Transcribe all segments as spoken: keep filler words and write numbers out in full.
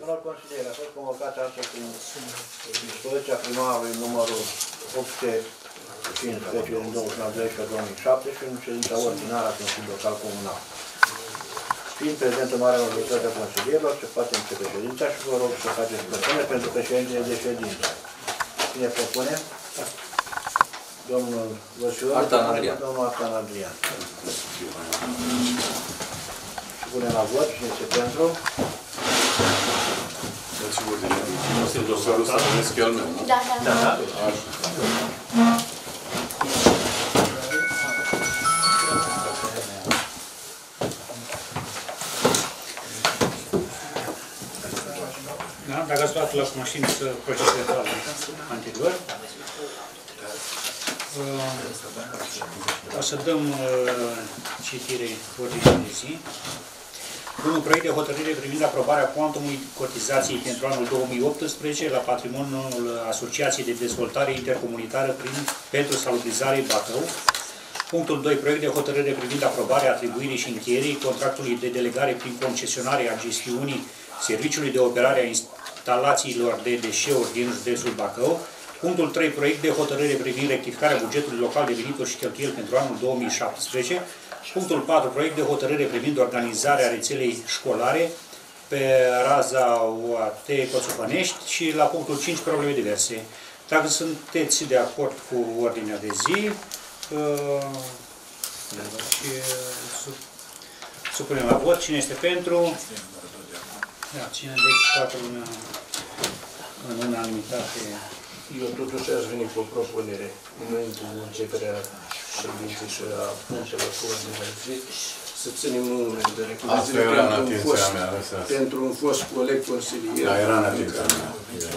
Domnul consilier, a fost convocat astăzi în dispoziția primarului numărul opt sute cincisprezece din douăzeci și nouă decembrie două mii șaptesprezece în ședința ordinară a Consiliului Local Comunal. Fiind prezent în marea majoritate a consilierilor, se poate începe ședința și vă rog să faceți propunere pentru președintele de ședință. Cine propune? Domnul Văsiu, domnul Artan Adrian. Și punem la vot. Cine este pentru? Dați ordine. Dosarul să numesc el meu, nu? Da, da, da. Da, dacă ați luat la cunoștință procesele anterior, o să dăm citire ordinii de zi. Un proiect de hotărâre privind aprobarea cuantumului cotizației pentru anul două mii optsprezece la patrimoniul Asociației de Dezvoltare Intercomunitară prin, pentru Salubrizare Bacău. Punctul doi. Proiect de hotărâre privind aprobarea atribuirii și încheierii contractului de delegare prin concesionare a gestiunii serviciului de operare a instalațiilor de deșeuri din județul Bacău. Punctul trei. Proiect de hotărâre privind rectificarea bugetului local de venituri și cheltuieli pentru anul două mii șaptesprezece. Punctul patru. Proiect de hotărâre privind organizarea rețelei școlare pe raza O A T Coțupănești și la punctul cinci. Probleme diverse. Dacă sunteți de acord cu ordinea de zi, și supunem la vot. Cine este pentru? Da, cine deci toată lumea în unanimitate. Eu totuși aș veni cu o propunere înainte de începerea ședinței și a punctelor cu ordinea zi, să ținem un moment de recunoaștere pentru, pentru un fost coleg consilier. Da, era în atenția mea.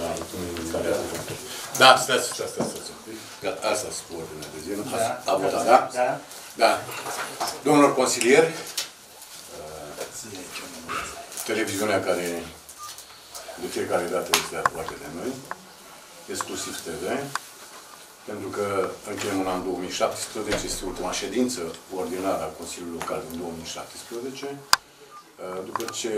Da, stați, stați, stați, stați. Gata, asta sunt cu ordinea de zi, nu? A votat, da? Da. Da. Domnilor consilieri, televiziunea care de fiecare dată este aproape de noi, exclusiv T V, pentru că încheiem în an două mii șaptesprezece, este ultima ședință ordinară a Consiliului Local din două mii șaptesprezece. După ce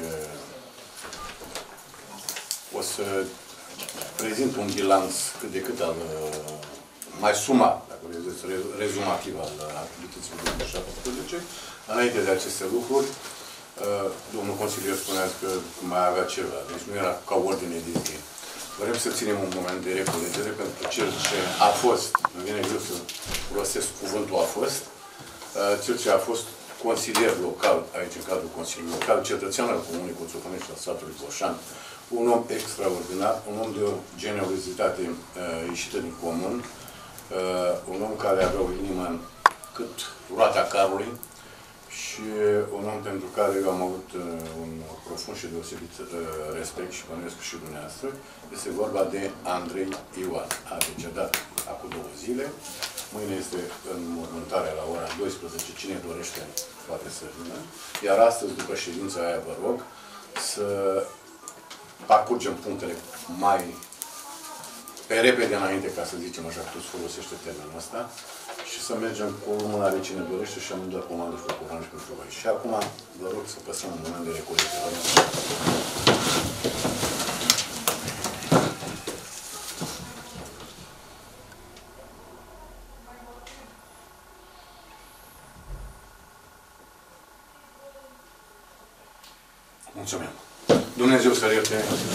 o să prezint un bilanț cât de cât al, mai sumat, dacă vedeți, rezumativ al activității două mii șaptesprezece, înainte de aceste lucruri, domnul consilier spunea că mai avea ceva, deci nu era ca ordine de zi. Vrem să ținem un moment de reculegere pentru cel ce a fost, îmi vine greu să folosesc cuvântul a fost, cel ce a fost consilier local, aici în cadrul Consiliului Local, cetățean al Comunei Coțupănești și al satului Coșan, un om extraordinar, un om de o generozitate ieșită din comun, un om care avea o inimă cât roata carului, și un om pentru care eu am avut uh, un profund și deosebit uh, respect și bănuiesc și dumneavoastră. Este vorba de Andrei Ioan. A decedat acum două zile. Mâine este în mormântare la ora douăsprezece. Cine dorește poate să vină. Iar astăzi, după ședința aia, vă rog să parcurgem punctele mai pe repede înainte, ca să zicem așa, că tu folosește termenul ăsta, și să mergem cu lumânare cine dorește și am dat comandă și procurare și pentru voi. Și acum vă rog să păsăm un moment de reculegere. Mulțumim. Dumnezeu să ierte.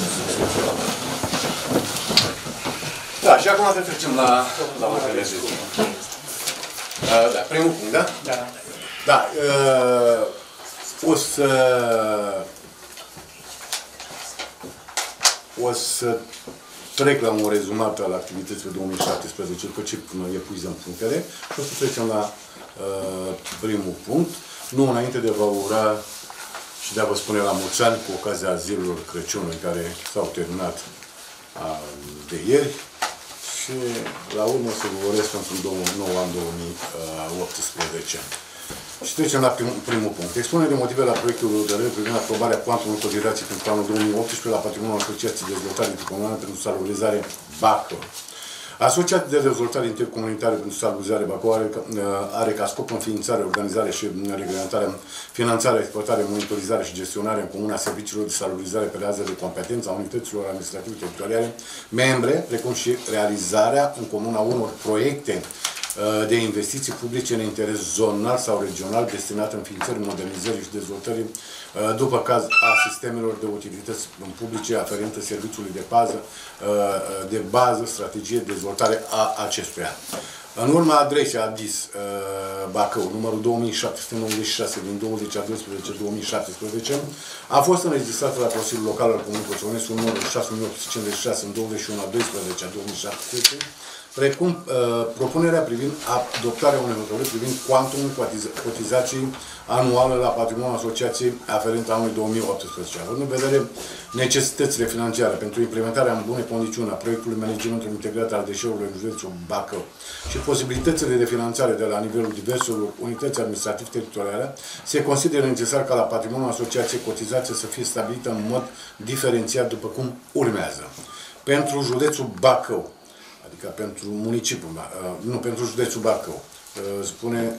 Da, și acum să trecem la, la ordinea de zi. Uh, da, primul punct, da? Da. Da. Uh, o să... O să trec la un rezumat al activității două mii șaptesprezece, după ce epuizăm punctele, și o să trecem la uh, primul punct. Nu înainte de vă ura și de a vă spune la mulți ani, cu ocazia zilelor Crăciunului, care s-au terminat uh, de ieri. Și la urmă să vă urez pentru nou an două mii optsprezece. Și trecem la primul, primul punct. Expunere de motive la proiectul de lege privind aprobarea cuantumului cotizației pentru anul două mii optsprezece la patrimoniul Asociației de Dezvoltare Intercomunală pentru Salubrizare Bacău. Asociația de dezvoltare intercomunitară pentru salubrizare Bacău are, are ca scop înființarea, organizarea și reglementarea, finanțarea, exploatarea, monitorizarea și gestionarea în comună a serviciilor de salubrizare pe bază de competență a unităților administrative teritoriale membre, precum și realizarea în comună a unor proiecte de investiții publice în interes zonal sau regional destinate înființării, modernizării și dezvoltării, după caz, a sistemelor de utilități publice aferente serviciului de bază, de bază, strategie de dezvoltare a acestuia. În urma adresei A D I S Bacău, numărul două mii șapte sute nouăzeci și șase din douăzeci a doisprezece două mii șaptesprezece, a fost înregistrată la Consiliul Local al Comunei Coțovenescu numărul șase mii opt sute cincizeci și șase în douăzeci și unu a doisprezece două mii șaptesprezece, precum uh, propunerea privind adoptarea unei hotărâri privind cuantumul cotizației anuale la patrimoniul asociației aferent anului două mii optsprezece. Având în vedere necesitățile financiare pentru implementarea în bune condiții a proiectului managementului integrat al deșeurilor în județul Bacău și posibilitățile de finanțare de la nivelul diverselor unități administrative teritoriale, se consideră necesar ca la patrimoniul asociației cotizația să fie stabilită în mod diferențiat după cum urmează. Pentru județul Bacău, adică pentru municipiul, nu, pentru județul Bacău, spune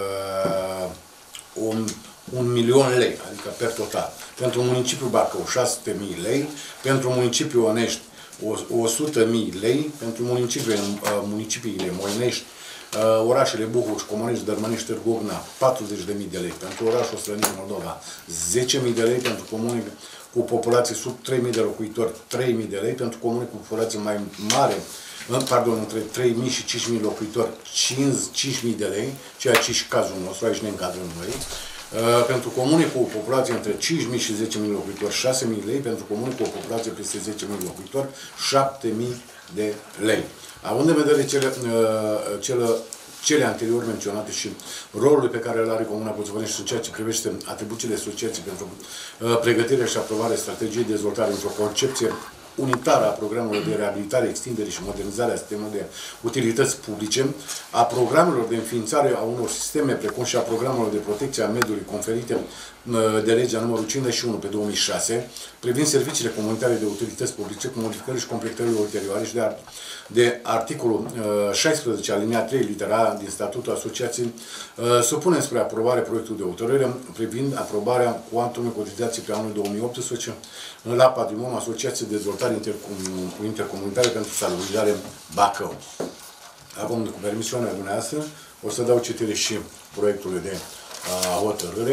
uh, un, un milion lei, adică per total. Pentru municipiul Bacău, șase sute mii lei, pentru municipiul Onești, o sută mii lei, pentru municipiile, uh, municipiile Moinești, uh, orașele Buhuș, Comănești, Dărmănești, Târgu Ogna, patruzeci de mii de lei, pentru orașul Ostrănic, Moldova, zece mii de lei, pentru comune cu populație sub trei mii de locuitori, trei mii de lei, pentru comune cu populație mai mare, pardon, între trei mii și cinci mii locuitori, cinci mii de lei, ceea ce și cazul nostru, aici ne încadrăm noi. Uh, pentru comune cu o populație între cinci mii și zece mii locuitori, șase mii lei, pentru comune cu o populație peste zece mii locuitori, șapte mii de lei. Având în vedere cele, uh, cele, cele anterior menționate și rolul pe care îl are Comuna Coțovenești în ceea ce privește atribuțiile asociației pentru uh, pregătirea și aprobarea strategiei de dezvoltare într-o concepție unitară a programelor de reabilitare, extindere și modernizare a sistemelor de utilități publice, a programelor de înființare a unor sisteme, precum și a programelor de protecție a mediului conferite de legea numărul cincizeci și unu pe două mii șase, privind serviciile comunitare de utilități publice, cu modificări și completările ulterioare și de, art de articolul șaisprezece alineat trei litera A din statutul asociației, supunem spre aprobare proiectul de hotărâre privind aprobarea cuantumului cotizației pe anul două mii optsprezece la patrimoniul Asociației de Dezvoltare Intercomunitară pentru Salubrizare Bacău. Acum, cu permisiunea dumneavoastră, o să dau citire și proiectului de uh, hotărâre.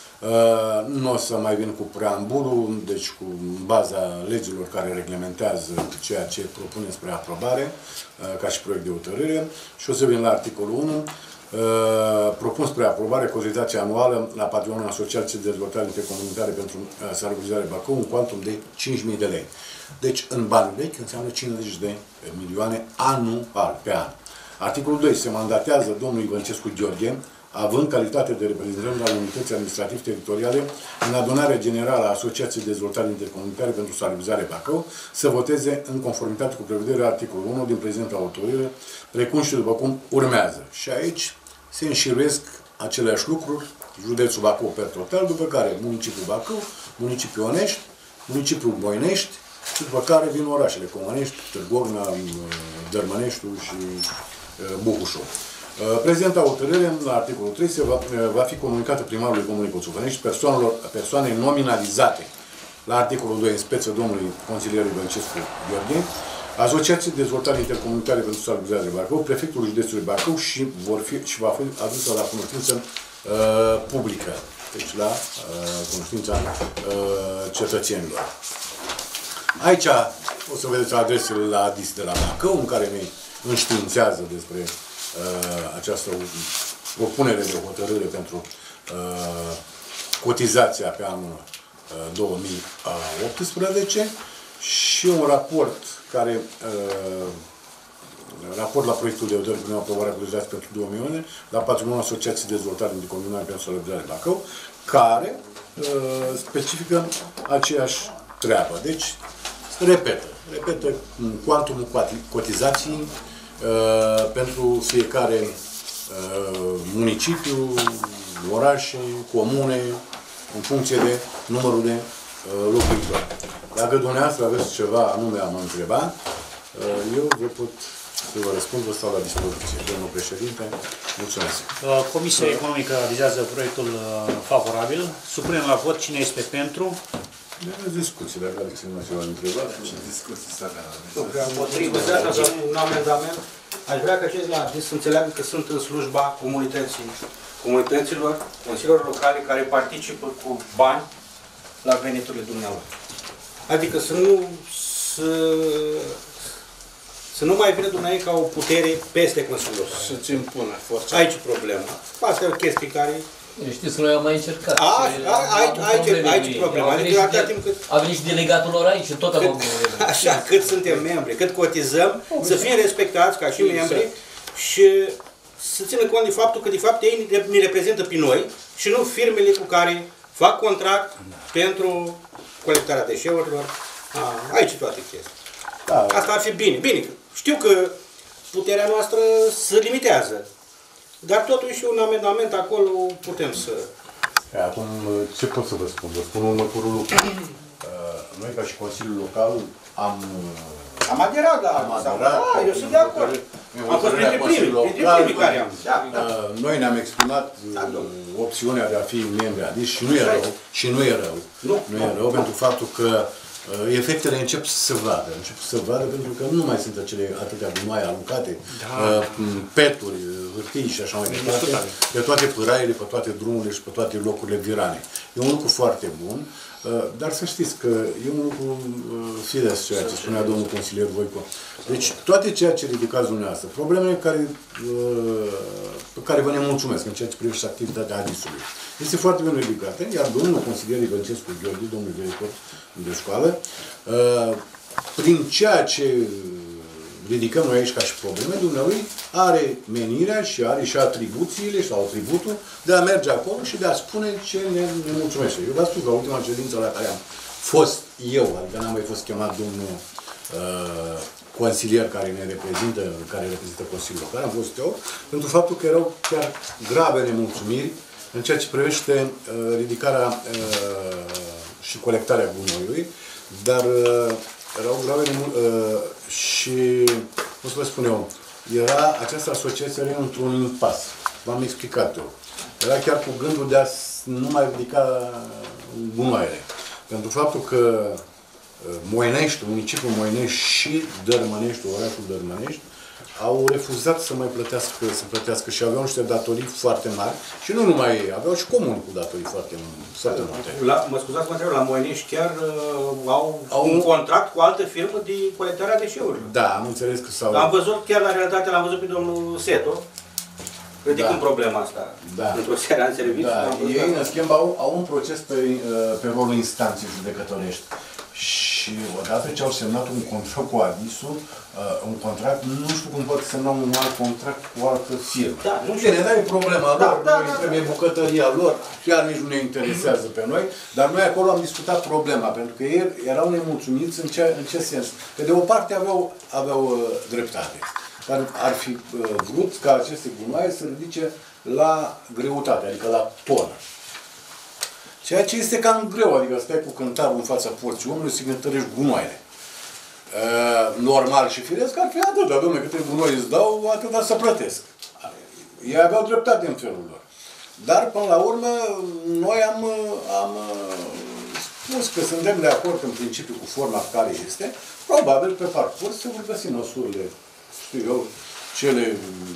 Uh, nu o să mai vin cu preambulul, deci cu baza legilor care reglementează ceea ce propunem spre aprobare, uh, ca și proiect de hotărâre. Și o să vin la articolul unu. Uh, propun spre aprobare cotizația anuală la patrimoniul Asociației de Dezvoltare Intercomunitară pentru uh, Salubrizare Bacău, un cuantum de cinci mii de lei. Deci, în bani vechi, înseamnă cincizeci de milioane anual, pe an. Articolul doi. Se mandatează domnul Ivăncescu Gheorghe, având calitate de reprezentant al unității administrative teritoriale în adunarea generală a Asociației de Dezvoltare Intercomunitară pentru Salubrizare Bacău, să voteze în conformitate cu prevederea articolul unu din prezenta hotărâre, precum și după cum urmează. Și aici se înșiruiesc aceleași lucruri, județul Bacău per total, după care municipiul Bacău, municipiul Onești, municipiul Moinești, și după care vin orașele Comănești, Târgu Ogna, Dărmăneștiul și Buhușul. Prezenta hotărâre, la articolul trei, se va, va fi comunicată primarului Comunei Coțovenești persoanelor, persoane nominalizate la articolul doi, în speță domnului consilier Ivăncescu Gheorghe, Asociației de Dezvoltare Intercomunitară pentru Salubrizare Bacău, prefectul județului Bacău și, vor fi, și va fi adusă la cunoștință uh, publică, deci la uh, cunoștința uh, cetățenilor. Aici o să vedeți adresele la A D I S de la Bacău, în care ne înștiințează despre uh, această propunere de hotărâre pentru uh, cotizația pe anul uh, două mii optsprezece și un raport care uh, raport la proiectul de hotărâre privind aprobarea cotizației pentru două milioane la patrimoniul Asociației de Dezvoltare Intercomunitară pentru Salubrizare Bacău, care uh, specifică aceeași treabă. Deci, repetă, repetă cuantumul cotizației uh, pentru fiecare uh, municipiu, orașe, comune, în funcție de numărul de uh, locuitori. Dacă dumneavoastră aveți ceva anume a mă întreba, uh, eu vă pot să vă răspund, vă stau la dispoziție. Domnul președinte, mulțumesc. Comisia Economică avizează proiectul favorabil. Supunem la vot cine este pentru. Aveți discuții, dacă aveți ceva întrebat. Ce discuții s-a dat? Împotrivă, un amendament. Aș vrea ca cei de la ADIS să înțeleagă că sunt în slujba comunității, comunităților, consiliilor locale care participă cu bani la veniturile dumneavoastră. Adică să nu, să, să nu mai vină dumneavoastră ca o putere peste Consiliul Local. Să-ți impună forța. Aici e problema. Asta e o chestie care... Știți că noi am mai încercat. A, aici, aici, aici e problema. Adică atâta timp cât... A venit și delegatul lor aici și tot avem probleme. Așa, cât suntem membri, cât cotizăm, să fim respectați ca și membri și să țină cont de faptul că de fapt ei ne reprezintă pe noi și nu firmele cu care fac contract pentru colectarea deșeurilor. A, aici toate chestii. Da. Asta ar fi bine. Bine, știu că puterea noastră se limitează, dar totuși un amendament acolo putem să... Acum, ce pot să vă spun? Vă spun următorul lucru. Noi, ca și Consiliul Local, am... Am aderat, da. Am aderat. Da, eu sunt de acord. Am fost printre primii, printre primii care am. Da, da. Noi ne-am exprimat opțiunea de a fi membri ADIS și nu e rău. Și nu e rău. Nu, nu e rău pentru faptul că efectele încep să se vadă. Încep să se vadă pentru că nu mai sunt acele atâtea gunoaie aruncate, da. peturi, hârtii și așa mai departe, pe toate pâraiele, pe toate drumurile și pe toate locurile virane. E un lucru foarte bun, dar să știți că e un lucru firesc ceea ce spunea domnul consilier Voico. Deci toate ceea ce ridicați dumneavoastră, problemele care, pe care vă ne mulțumesc în ceea ce privește activitatea ADIS-ului, este foarte bine ridicată, iar domnul consilier Ivăncescu Gheorghe, domnul director de școală, prin ceea ce ridicăm noi aici ca și probleme, dumnealui are menirea și are și atribuțiile sau atributul de a merge acolo și de a spune ce ne, ne mulțumește. Eu v-am spus la ultima ședință la care am fost eu, adică n-am mai fost chemat domnul uh, consilier care ne reprezintă, care reprezintă Consiliul Local, am fost eu, pentru faptul că erau chiar grave nemulțumiri în ceea ce privește uh, ridicarea uh, și colectarea gunoiului, dar uh, erau grave uh, și, cum să vă spun eu, era această asociație era într-un impas. V-am explicat eu. Era chiar cu gândul de a nu mai ridica gunoaiele. Pentru faptul că Moinești, municipiul Moinești și Dărmănești, orașul Dărmănești, au refuzat să mai plătească, să plătească și aveau niște datorii foarte mari și nu numai ei, aveau și comuni cu datorii foarte, foarte multe. La, mă scuzați, mă întreb, la Moinești chiar uh, au, au un contract cu altă firmă de colectarea deșeurilor. Da, am înțeles că s-au... Am văzut, chiar la realitate, l-am văzut pe domnul Seto, ridicând da. problema asta da. într-o seară în serviciu. Da. Ei, în schimb, au, au un proces pe, pe rolul instanței judecătorești. Și odată ce au semnat un contract cu ADIS-ul, uh, un contract, nu știu cum pot semna un alt contract cu o altă firmă. Da, nu știu, ne dai problema da, lor, da, noi da, trebuie da. bucătăria lor, chiar nici nu ne interesează pe noi, dar noi acolo am discutat problema, pentru că ei erau nemulțumiți în ce, în ce sens? Că de o parte aveau, aveau uh, dreptate, dar ar fi uh, vrut ca aceste gunoaie să ridice la greutate, adică la tonă. Ceea ce este cam greu, adică stai cu cântarul în fața porții omului să cântărești gunoaile. Uh, normal și firesc ar fi atâta, domnule, câte gunoi îți dau, atâta să plătesc. Ei aveau dreptate în felul lor. Dar, până la urmă, noi am, am spus că suntem de acord în principiu cu forma care este, probabil pe parcurs se vor găsi măsurile, știu eu, cele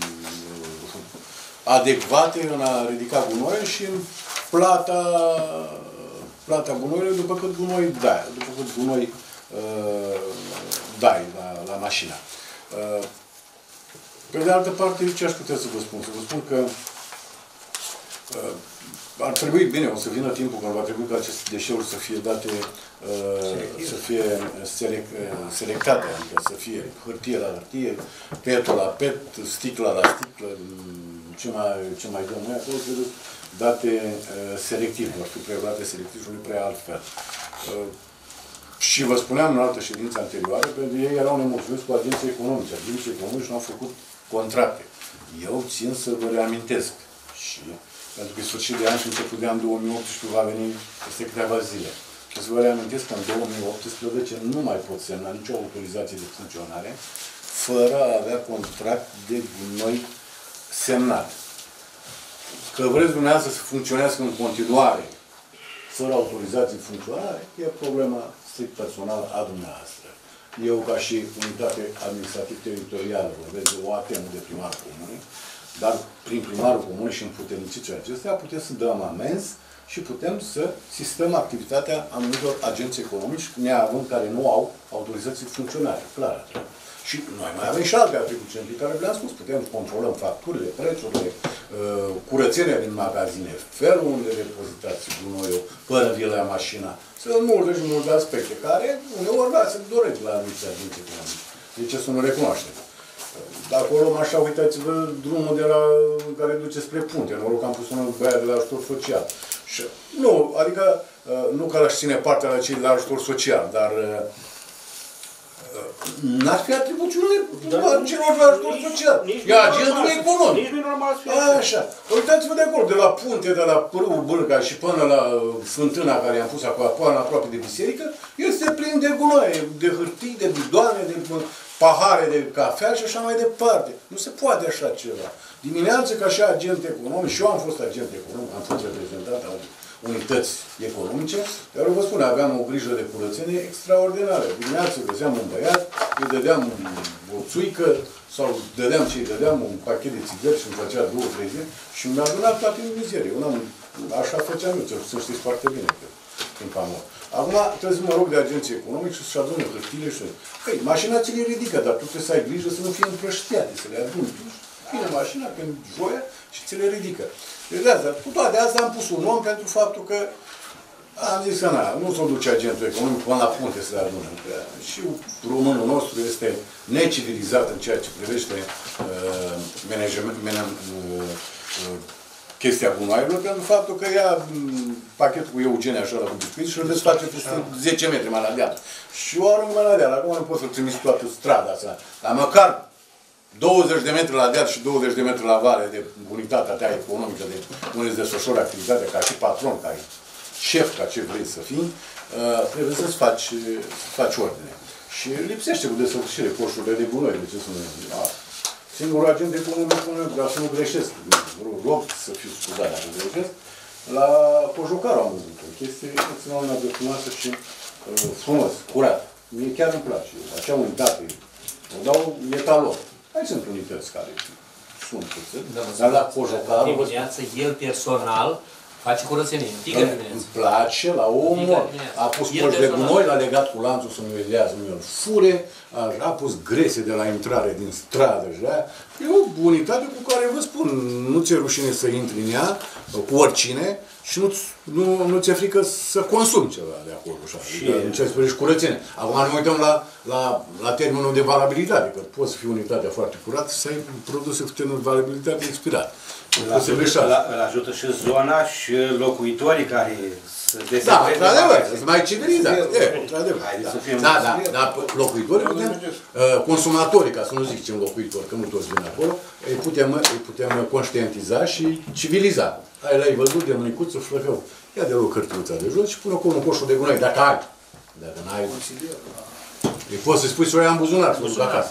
adecvate în a ridica gunoi și în plata, plata gunoiului după cât gunoi dai, după cât gunoi uh, dai la, la mașina. Uh, pe de altă parte, ce aș putea să vă spun? Să vă spun că uh, ar trebui, bine, o să vină timpul când va trebui ca aceste deșeuri să fie date, uh, să fie selec, selectate, adică să fie hârtie la hârtie, petul la pet, sticla la sticlă, ce mai, ce mai dăm noi acolo, trebuie date uh, selectiv, vor fi preluate selectiv și nu prea altfel. Uh, și vă spuneam în altă ședință anterioară, pentru că ei erau nemulțumiți cu agenții economice. Agenții economici nu au făcut contracte. Eu țin să vă reamintesc și pentru că sfârșit de an și început de an două mii optsprezece va veni peste câteva zile. Și să vă reamintesc că în două mii optsprezece nu mai pot semna nicio autorizație de funcționare fără a avea contract de gunoi semnat. Că vreți dumneavoastră să funcționească în continuare fără autorizație de funcționare, e problema strict personală a dumneavoastră. Eu, ca și unitate administrativ-teritorială, vorbesc de o A T M de primarul comunei, dar prin primarul comunei și în puternicitorii acestea putem să dăm amenzi și putem să sistăm activitatea anumitor agenți economici, neavând care nu au autorizații funcționare. Clar. Și noi mai avem și alte atribuții pe care le-am spus. Putem controlăm facturile, prețurile, curățenia din magazine, felul unde repozitați gunoiul până vi la mașina. Sunt multe și multe aspecte care uneori da, se doresc la anumiți agenți economici. De ce să nu recunoaștem? De acolo, așa, uitați-vă drumul de la, care duce spre punte. Noroc că am pus un băiat de la ajutor social. Și, nu, adică, nu că aș ține partea la cei de la ajutor social, dar n-ar fi atribuțiunile celor de ajutor social. E agentul economic. Nici nu e normal să fie așa. Uitați-vă de acolo, de la punte, de la Pârâul Bârga și până la fântâna care i-am pus acolo, până aproape de biserică, este plin de gunoaie, de hârtii, de bidoane, de pahare de cafea și așa mai departe. Nu se poate așa ceva. Dimineața, ca și agent economic, și eu am fost agent economic, am fost reprezentant al unități economice, dar eu vă spun, aveam o grijă de curățenie extraordinară. Dimineața găseam un băiat, îi dădeam o țuică sau dădeam ce îi dădeam, un pachet de țigări și îmi făcea două, trei zile și mi-a adunat toate în mizerie. Eu n-am, așa făceam eu, să știți foarte bine că timp am mort. Acum trebuie să mă rog de agenții economici să-și adune hârtile și să... Păi, mașina ți le ridică, dar tu trebuie să ai grijă să nu fie împrăștiate, să le aduni. Vine mașina când joia și ți le ridică. Deci de asta, cu toate astea am pus un om pentru faptul că am zis că na, nu s-o duce agentul economic până la punte să le adune. Și românul nostru este necivilizat în ceea ce privește uh, management, management, uh, uh, chestia gunoaielor, pentru faptul că ia pachetul cu Eugenia așa la cu biscuit și îl desface peste zece metri mai la deal. Și eu arunc mai la deal. Acum nu pot să-l trimis toată strada asta. Dar măcar douăzeci de metri la deal și douăzeci de metri la vale de unitatea ta economică, de unde îți desfășori activitatea ca și patron, ca șef, ca ce vrei să fii, trebuie să-ți faci, să faci ordine. Și lipsește cu desăvârșire coșurile de gunoi. De ce să nu... Singurul agent economic, vreau să nu greșesc, rog să fiu scuzat dacă greșesc, la Cojocaru am văzut o chestie extraordinar de frumoasă și uh, frumos, curat. Mie chiar îmi place. Acea unitate, o dau etalon. Mai sunt unități care sunt puțin, da, dar la Cojocaru... Dimineață, el personal face curățenie. Îmi place la omul, a pus coș de gunoi, l-a legat cu lanțul să nu-i lează, nu-i fure, a pus grese de la intrare din stradă și aia. E o unitate cu care vă spun, nu ți-e rușine să intri în ea, cu oricine, și nu, nu, nu ți-e frică să consumi ceva de acolo. Așa. Și în ce spune și curățenie. Acum ne uităm la, la, la termenul de valabilitate, că poți să fii unitatea foarte curată să ai produse cu termenul de valabilitate expirat. Îl ajută și zona și locuitorii care se desencrede. Da, într-adevăr, sunt mai civilizat. Într-adevăr. Da, da, da, locuitorii putem, consumatorii, ca să nu zic ce locuitori, că nu toți vin acolo, îi putem, îi putem conștientiza și civiliza. Ai l-ai văzut de mânicuță, flăcău. Ia de loc hârtiuța de jos și pune acolo un coșul de gunoi, dacă ai. Dacă n-ai, îi poți să spui să o ia în buzunar, să o duc acasă.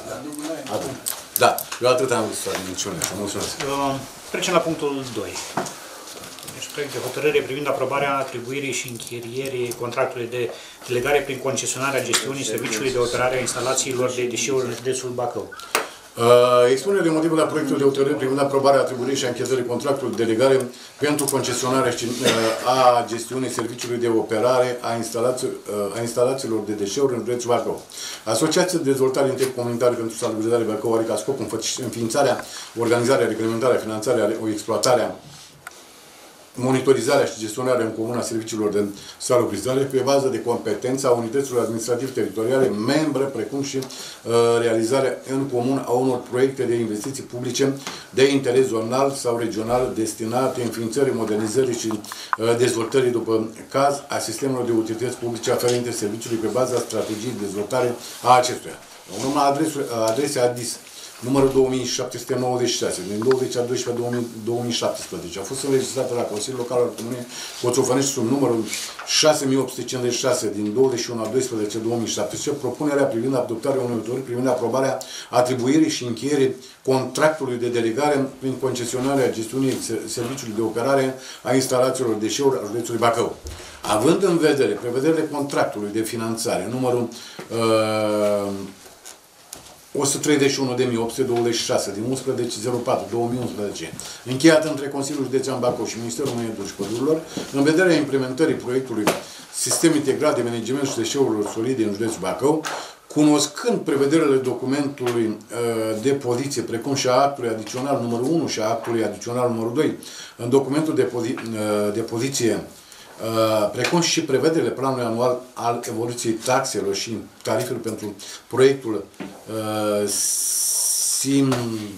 Da, eu atât am văzut să menționez. Mulțumesc. Trecem la punctul doi. Deci, proiect de hotărâre privind aprobarea atribuirii și închirierii contractului de delegare prin concesionarea gestiunii serviciului de operare a instalațiilor de deșeuri în județul Bacău. Uh, expune de motivul la proiectul de hotărâre privind aprobarea atribuirii și anchetării contractului de delegare pentru concesionarea a gestiunii serviciului de operare a, instalați, a instalațiilor de deșeuri în județul Bacău. Asociația de dezvoltare intercomunitară pentru salubrizare Bacău are ca scop înființarea, organizarea, reglementarea, finanțarea, o exploatarea, monitorizarea și gestionarea în comun a serviciilor de salubrizare pe bază de competență a unităților administrativ-teritoriale membre, precum și uh, realizarea în comun a unor proiecte de investiții publice de interes zonal sau regional destinate înființării, modernizării și uh, dezvoltării după caz a sistemelor de utilități publice aferente serviciului pe baza strategiei de dezvoltare a acestuia. În urma adrese A D I S numărul două mii șapte sute nouăzeci și șase, din douăzeci a doisprezece două mii șaptesprezece. A fost înregistrată la Consiliul Local al Comunei Coțofănești sub numărul șase mii opt sute cincizeci și șase din douăzeci și unu a doisprezece două mii șaptesprezece, propunerea privind adoptarea unui hotărâri privind aprobarea atribuirii și încheierii contractului de delegare prin concesionarea gestiunii serviciului de operare a instalațiilor deșeuri a județului Bacău. Având în vedere prevederile contractului de finanțare numărul uh, o sută treizeci și unu de mii opt sute douăzeci și șase din unsprezece zero patru două mii unsprezece, încheiat între Consiliul Județean Bacău și Ministerul Mediului și Pădurilor, în vederea implementării proiectului Sistem Integrat de Management și Deșeurilor Solide în județul Bacău, cunoscând prevederile documentului de poziție, precum și a actului adițional numărul unu și a actului adițional numărul doi, în documentul de, pozi de poziție, precum și prevederile planului anual al evoluției taxelor și tarifelor pentru proiectul SIM,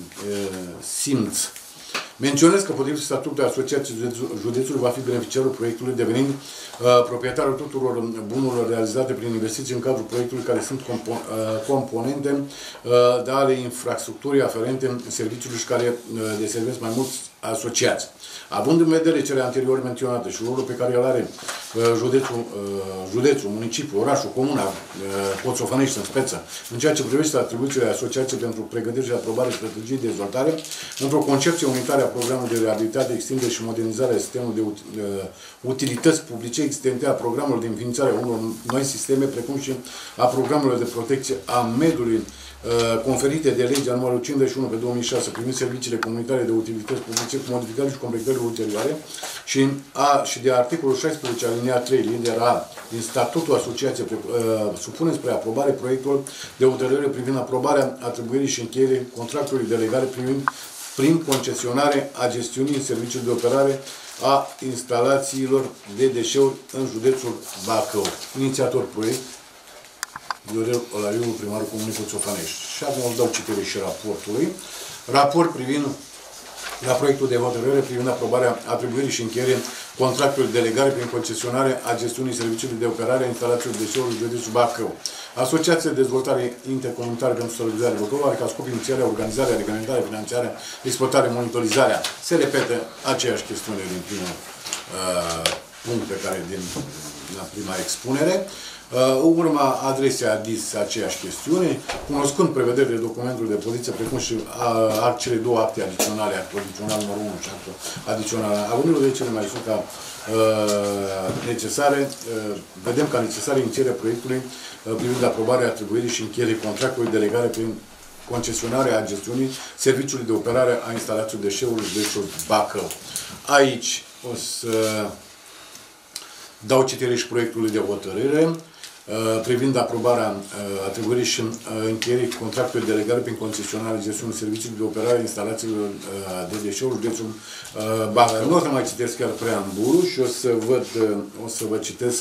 SIMț. Menționez că potrivit statutului Asociației Județului va fi beneficiarul proiectului, devenind uh, proprietarul tuturor bunurilor realizate prin investiții în cadrul proiectului, care sunt compo uh, componente uh, de ale infrastructurii aferente serviciului și care uh, deservesc mai mulți asociați. Având în vedere cele anterior menționate și rolul pe care îl are uh, județul, uh, județul, municipiul, orașul, comuna, uh, Coțofănești în speță, în ceea ce privește atribuțiile asociației pentru pregătire și aprobare strategiei de dezvoltare, într-o concepție unitară a programului de reabilitate, extindere și modernizare a sistemului de ut uh, utilități publice existente, a programului de înființare a unor noi sisteme, precum și a programelor de protecție a mediului conferite de legea numărul cincizeci și unu pe două mii șase privind serviciile comunitare de utilități publice cu modificări și completări ulterioare și, a, și de articolul șaisprezece alineat trei litera A din statutul asociației uh, supune spre aprobare proiectul de hotărâre privind aprobarea atribuirii și încheierii contractului de legare privind prin concesionare a gestiunii serviciului de operare a instalațiilor de deșeuri în județul Bacău. Inițiator proiect Viorel Olariu, primarul Comunei Coțofănești. Și acum îți dau citire și raportului. Raport privind la proiectul de hotărâre privind aprobarea atribuirii și încheierii contractului de delegare prin concesionare a gestiunii serviciului de operare a instalațiilor deșeurilor județul Bacău. Asociația de Dezvoltare Intercomunitară pentru Stabilizare Bacău are ca scop inițiarea, organizarea, reglementarea, finanțarea, exploatarea, monitorizarea. Se repetă aceeași chestiune din primul uh, punct pe care din la prima expunere. Uh, urma adresei a dis aceeași chestiune, cunoscând prevederile documentului de poziție, precum și uh, cele două acte adiționale, actul adițional numărul unu și actul adițional, având în vedere cele mai sunt ca uh, necesare, uh, vedem ca necesare inițierea proiectului uh, privind aprobarea atribuirii și încheierii contractului de delegare prin concesionarea a gestiunii serviciului de operare a instalației deșeurilor județul Bacău. Aici o să dau citire și proiectului de hotărâre privind aprobarea atribuirii și încheierii contractului de delegare prin concesionarea gestiunii serviciului de operare a instalațiilor de deșeuri județul Bacău. Nu o să mai citesc chiar preambulul și o să văd, o să vă citesc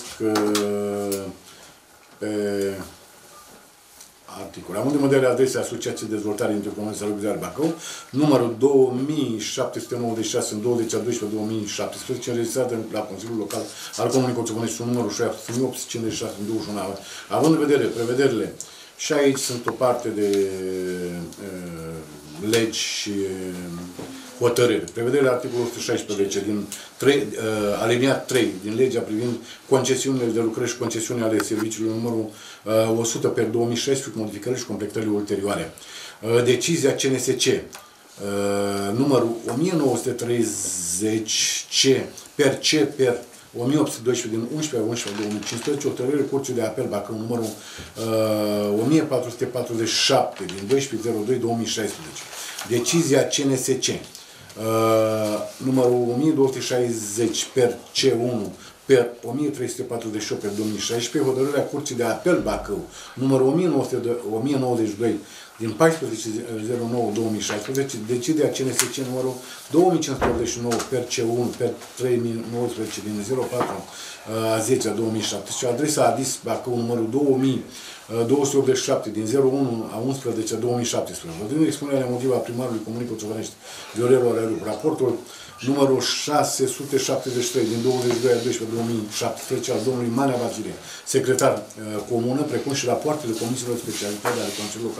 pe articole. Având în vedere adresa Asociației de Dezvoltare Intercomună Salubrizare Bacău, numărul două mii șapte sute nouăzeci și șase în douăzeci a doisprezece două mii șaptesprezece, înregistrată la Consiliul Local al Comunei Coțofănești, numărul șapte mii opt sute cincizeci și șase în douăzeci și unu. Având în vedere prevederile, și aici sunt o parte de uh, legi și uh, hotărâri. Prevederile articolul o sută șaisprezece din trei, uh, aliniat trei din legea privind concesiunile de lucrări și concesiuni ale serviciului numărul uh, o sută pe două mii șaisprezece cu modificări și completările ulterioare. Uh, decizia C N S C uh, numărul o mie nouă sute treizeci C per C per o mie opt sute doisprezece din unsprezece unsprezece două mii cincisprezece, hotărâre Curții de Apel Bacău numărul uh, o mie patru sute patruzeci și șapte din doisprezece zero doi două mii șaisprezece. Decizia C N S C uh, numărul o mie două sute șaizeci per C unu per o mie trei sute patruzeci și opt per două mii șaisprezece, hotărârea Curții de Apel Bacău numărul o mie nouăzeci și doi din paisprezece zero nouă două mii șaisprezece, decizia C N S C numărul două mii cinci sute optzeci și nouă per C unu per trei mii nouăsprezece din zero patru a zece a două mii șaptesprezece, adresa A D I S Bacău numărul două mii două sute optzeci și șapte din zero unu a unsprezece a două mii șaptesprezece. Vădând expunerea motivă a primarului Comunei Coțofănești, Viorel Olariu, raportul numărul șase sute șaptezeci și trei din douăzeci și doi a doisprezece două mii șaptesprezece al domnului Manea Vasile, secretar uh, comună, precum și rapoartele comisiilor specialitate ale Consiliului Local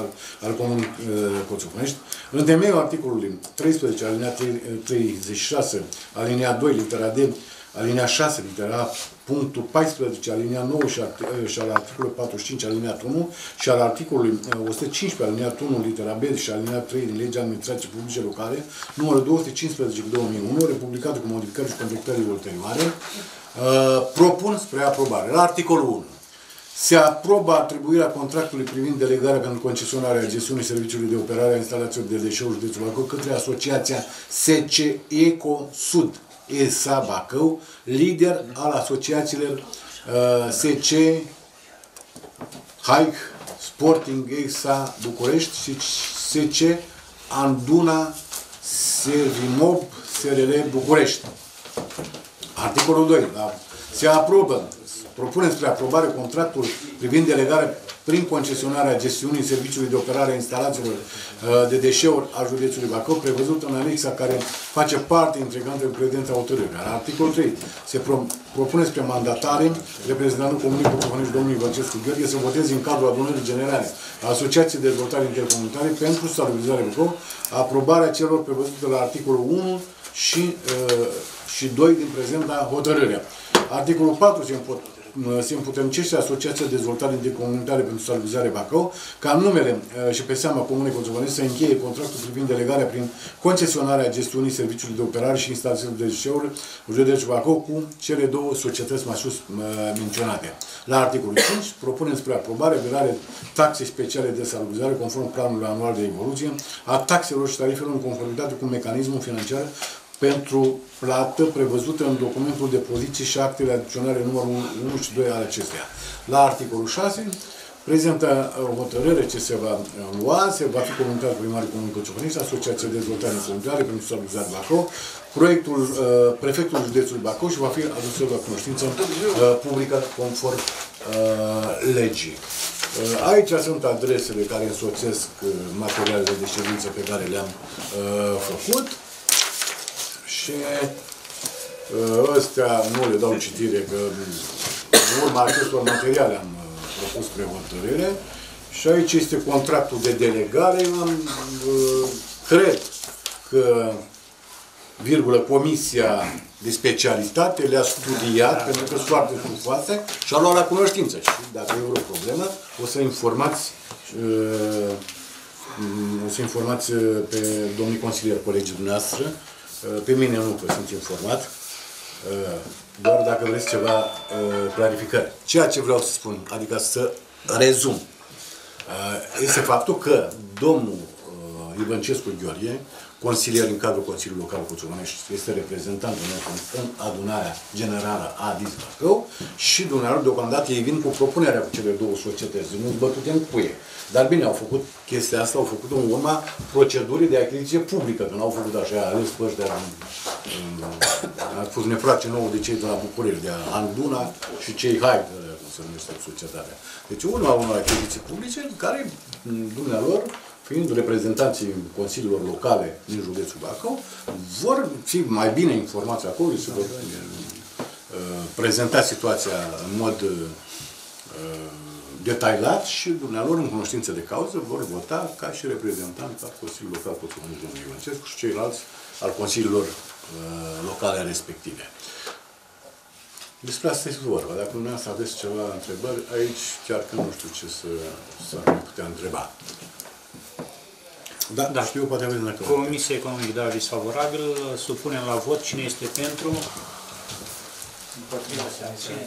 al Comunei Coțoponești, în temeiul articolului treisprezece, alinea treizeci și șase, alinea doi, litera D, alinea șase, litera A, punctul paisprezece, alinea nouă și, și al articolului patruzeci și cinci, alinea unu și al articolului o sută cincisprezece, alinea unu, litera B și alinea trei din Legea Administrației Publice Locale, numărul două sute cincisprezece pe două mii unu, republicată cu modificări și completările ulterioare, uh, propun spre aprobare. La articolul unu. Se aprobă atribuirea contractului privind delegarea pentru concesionarea gestiunii serviciului de operare a instalațiilor de deșeuri județul Bacău către Asociația S C Eco Sud E S A Bacău, lider al asociațiilor uh, S C Hike Sporting E S A București și S C Anduna Servimob S R L București. Articolul doi. Da. Se aprobă, propunem spre aprobare contractul privind delegarea prin concesionarea gestiunii serviciului de operare a instalațiilor de deșeuri a județului Bacău, prevăzut în anexa care face parte integrantă în prezența hotărârii. La articolul trei se pro propune spre mandatare reprezentantul Comunei Coțoponești, domnul Ivancescu Gheorghe, să voteze în cadrul adunării generale a Asociației de Dezvoltare Intercomunitare pentru Salubrizare Bacău aprobarea celor prevăzute la articolul unu și, uh, și doi din prezenta hotărâre. Articolul patru se imput se împuternicește Asociația de Dezvoltare Intercomunitare pentru Salubrizare Bacău, ca în numele și pe seama Comunei Coțoponești să încheie contractul privind delegarea prin concesionarea gestiunii serviciului de operare și instalațiilor de deșeuri județul Bacău cu cele două societăți mai sus menționate. La articolul cinci propunem spre aprobare verarea taxe speciale de salubrizare conform planului anual de evoluție a taxelor și tarifelor în conformitate cu mecanismul financiar pentru plată prevăzută în documentul de poziție și actele adiționale numărul unu și doi ale acesteia. La articolul șase, prezentă hotărâre ce se va lua, se va fi comunicat primarul Comunei Coțoponești, Asociația de Dezvoltare Comunitare pentru Salubrizare Bacău, proiectul uh, prefectul județului Bacău și va fi adus la cunoștință uh, publică conform uh, legii. Uh, aici sunt adresele care însoțesc uh, materialele de ședință pe care le-am uh, făcut. Și ăstea nu le dau citire, că în urma acestor materiale am propus spre hotărâre. Și aici este contractul de delegare. Am, cred că, virgulă, comisia de specialitate le-a studiat, pentru că sunt foarte stufoase și a luat la cunoștință. Și dacă e vreo problemă, o să informați o să informați pe domnii consilieri, colegii dumneavoastră. Pe mine nu, că sunt informat, doar dacă vreți ceva clarificări. Ceea ce vreau să spun, adică să rezum, este faptul că domnul Ivancescu Gheorghe, consilier în cadrul Consiliului Local Coțoponești, este reprezentantul nostru în adunarea generală a D I S Bacău și dumneavoastră deocamdată ei vin cu propunerea cu cele două societăți, nu bătute în cuie. Dar bine, au făcut chestia asta, au făcut în urma procedurii de achiziție publică, că nu au făcut așa, ales pe ăștia, a fost nefrace nouă de cei de la București, de Anduna și cei Hai, cum se numește societatea. Deci urma unor achiziții publice, care dumnealor, fiind reprezentanții consiliilor locale din județul Bacău, vor fi mai bine informați acolo, se vor uh, prezenta situația în mod uh, detaliat și dumnealor, în cunoștință de cauză, vor vota ca și reprezentanți al Consiliului Local Coțoponești, domnul Ivancescu, și ceilalți al consiliilor uh, locale respective. Despre asta este vorba. Dacă dumneavoastră aveți ceva întrebări, aici chiar că nu știu ce să, să ne putea întreba. Da, da, știu, poate aveți dacă... Comisia Economică de aviz favorabil, supunem la vot cine este pentru. Împotriva se abține.